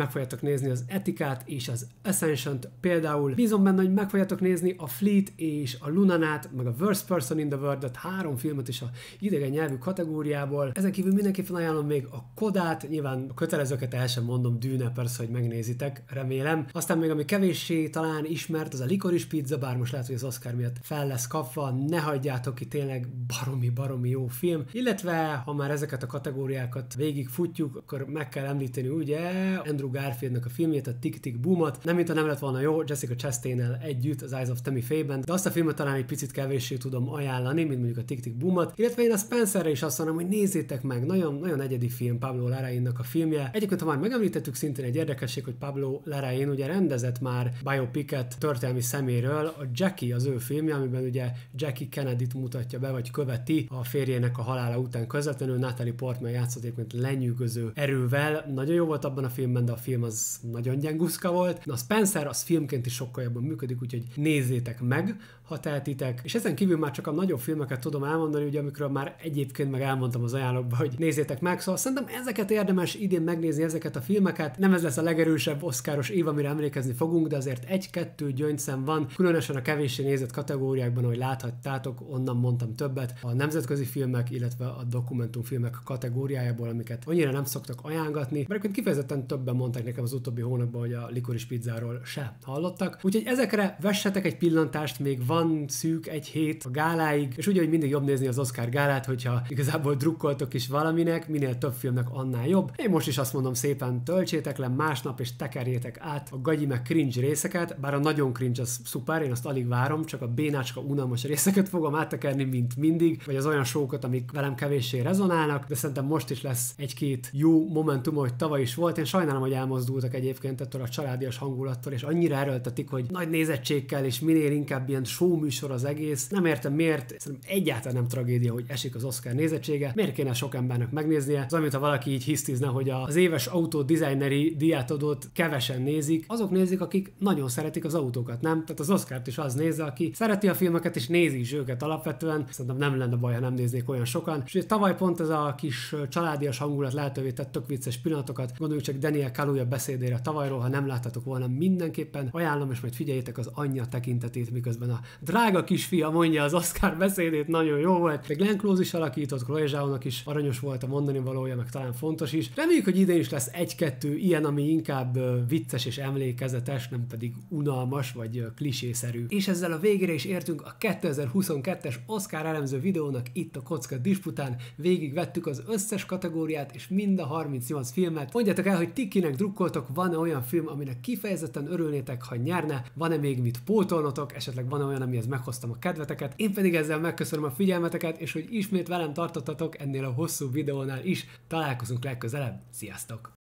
fogjátok nézni az Etikát és az Ascension-t például. Bízom benne, hogy meg fogjátok nézni a Fleet és a Lunanát, meg a Worst Person in the World-et, három filmet is a idegen nyelvű kategóriából. Ezen kívül mindenképpen ajánlom még a Kodát, nyilván a kötelezőket el sem mondom, Dűne persze, hogy megnézitek, remélem. Aztán még ami kevéssé talán ismert, az a Licorice Pizza, bár most lehet, hogy az Oscar miatt fel lesz kapva, ne hagyjátok ki, tényleg baromi-baromi jó film. Illetve, ha már ezeket a kategóriákat végig futjuk, akkor meg kell említeni ugye Andrew Garfieldnek a filmjét, a Tick Tick Boomot. Nem, mint nem lett volna jó, Jessica Chastain-nel együtt, az Eyes of Tammy Faye-ben, de azt a filmet talán egy picit kevéssé tudom ajánlani, mint mondjuk a Tick Tick Boomot. Illetve én a Spencerre is azt mondom, hogy nézzétek meg, nagyon, nagyon egyedi film Pablo Larraínnak a filmje. Egyébként, ha már megemlítettük, szintén egy érdekesség, hogy Pablo Larraín ugye rendezett már biopicet történelmi szeméről, a Jackie az ő filmje, amiben ugye Jackie Kennedyt mutatja be, vagy követi a férjének a halála után közvetlenül. Natalie Portman játszott egyébként lenyűgöző erővel. Nagyon jó volt abban a filmben, de a film az nagyon gyenguszka volt. Na, a Spencer az filmként is sokkal jobban működik, úgyhogy nézzétek meg, ha tehetitek. És ezen kívül már csak a nagyobb filmeket tudom elmondani, ugye amikről már egyébként meg elmondtam az ajánlókban, hogy nézzétek meg. Szóval szerintem ezeket érdemes idén megnézni, ezeket a filmeket. Nem ez lesz a legerősebb oszkáros év, amire emlékezni fogunk, de azért egy-kettő gyöngyszem van, különösen a kevéssé nézett kategóriákban, ahogy láthattátok, onnan mondtam többet, a nemzetközi filmek, illetve a dokumentumfilmek kategóriájából, amiket annyira nem szoktak ajánlatni, mert kifejezetten többen mondták nekem az utóbbi hónapban, hogy a Licorice Pizzáról se hallottak. Úgyhogy ezekre vessetek egy pillantást, még van szűk egy hét a gáláig, és ugye, hogy mindig jobb nézni az Oscar gálát, hogyha igazából drukkoltok is valaminek, minél több filmnek annál jobb. Én most is azt mondom, szépen töltsétek le másnap, és tekerjétek át a gagyi meg cringe részeket, bár a nagyon cringe az szuper, én azt alig várom, csak a bénácska unalmas részeket fogom áttekerni, mint mindig, vagy az olyan sókat, amik velem kevéssé rezonálnak, de szerintem most is lesz egy-két jó momentum, hogy tavaly is volt. Én sajnálom, hogy elmozdultak egyébként ettől a családias hangulattól, és annyira erőltetik, hogy nagy nézettségkel, és minél inkább ilyen show műsor az egész. Nem értem miért, szerintem egyáltalán nem tragédia, hogy esik az Oscar nézettsége. Miért kéne sok embernek megnéznie? Az, amit ha valaki így hisztizne, hogy az éves autó designeri díjátadót kevesen nézik, azok nézik, akik nagyon szeretik az autókat, nem? Tehát az Oscart is az nézze, aki szereti a filmeket és nézi is őket alapvetően. Szerintem nem lenne baj, ha nem néznék olyan sokan. És ugye tavaly pont ez a kis családias hangulat lehetővé tett tök vicces pillanatokat. Gondoljuk csak Daniel Kaluuya beszédére tavalyról, ha nem láttatok volna, mindenképpen ajánlom, és majd figyeljétek az anyja tekintetét, miközben a drága kisfia mondja az Oscar beszédét, nagyon jó volt. Meg Glenn Close is alakított, Chloe Zhaonak is aranyos volt a mondani valója, meg talán fontos is. Reméljük, hogy idén is lesz egy-kettő ilyen, ami inkább vicces és emlékezetes, nem pedig unalmas vagy klisészerű. És ezzel a végére is értünk a kétezer-huszonkettes Oscar elemző videónak itt a Kocka Dispután. Végigvettük az összes kategóriát és mind a harmincnyolc filmet. Mondjátok el, hogy ti kinek drukkoltok, van-e olyan film, aminek kifejezetten örülnétek, ha nyerne, van-e még mit pótolnotok, esetleg van-e olyan, amihez meghoztam a kedveteket. Én pedig ezzel megköszönöm a figyelmeteket, és hogy ismét velem tartottatok ennél a hosszú videónál is. Találkozunk legközelebb. Sziasztok!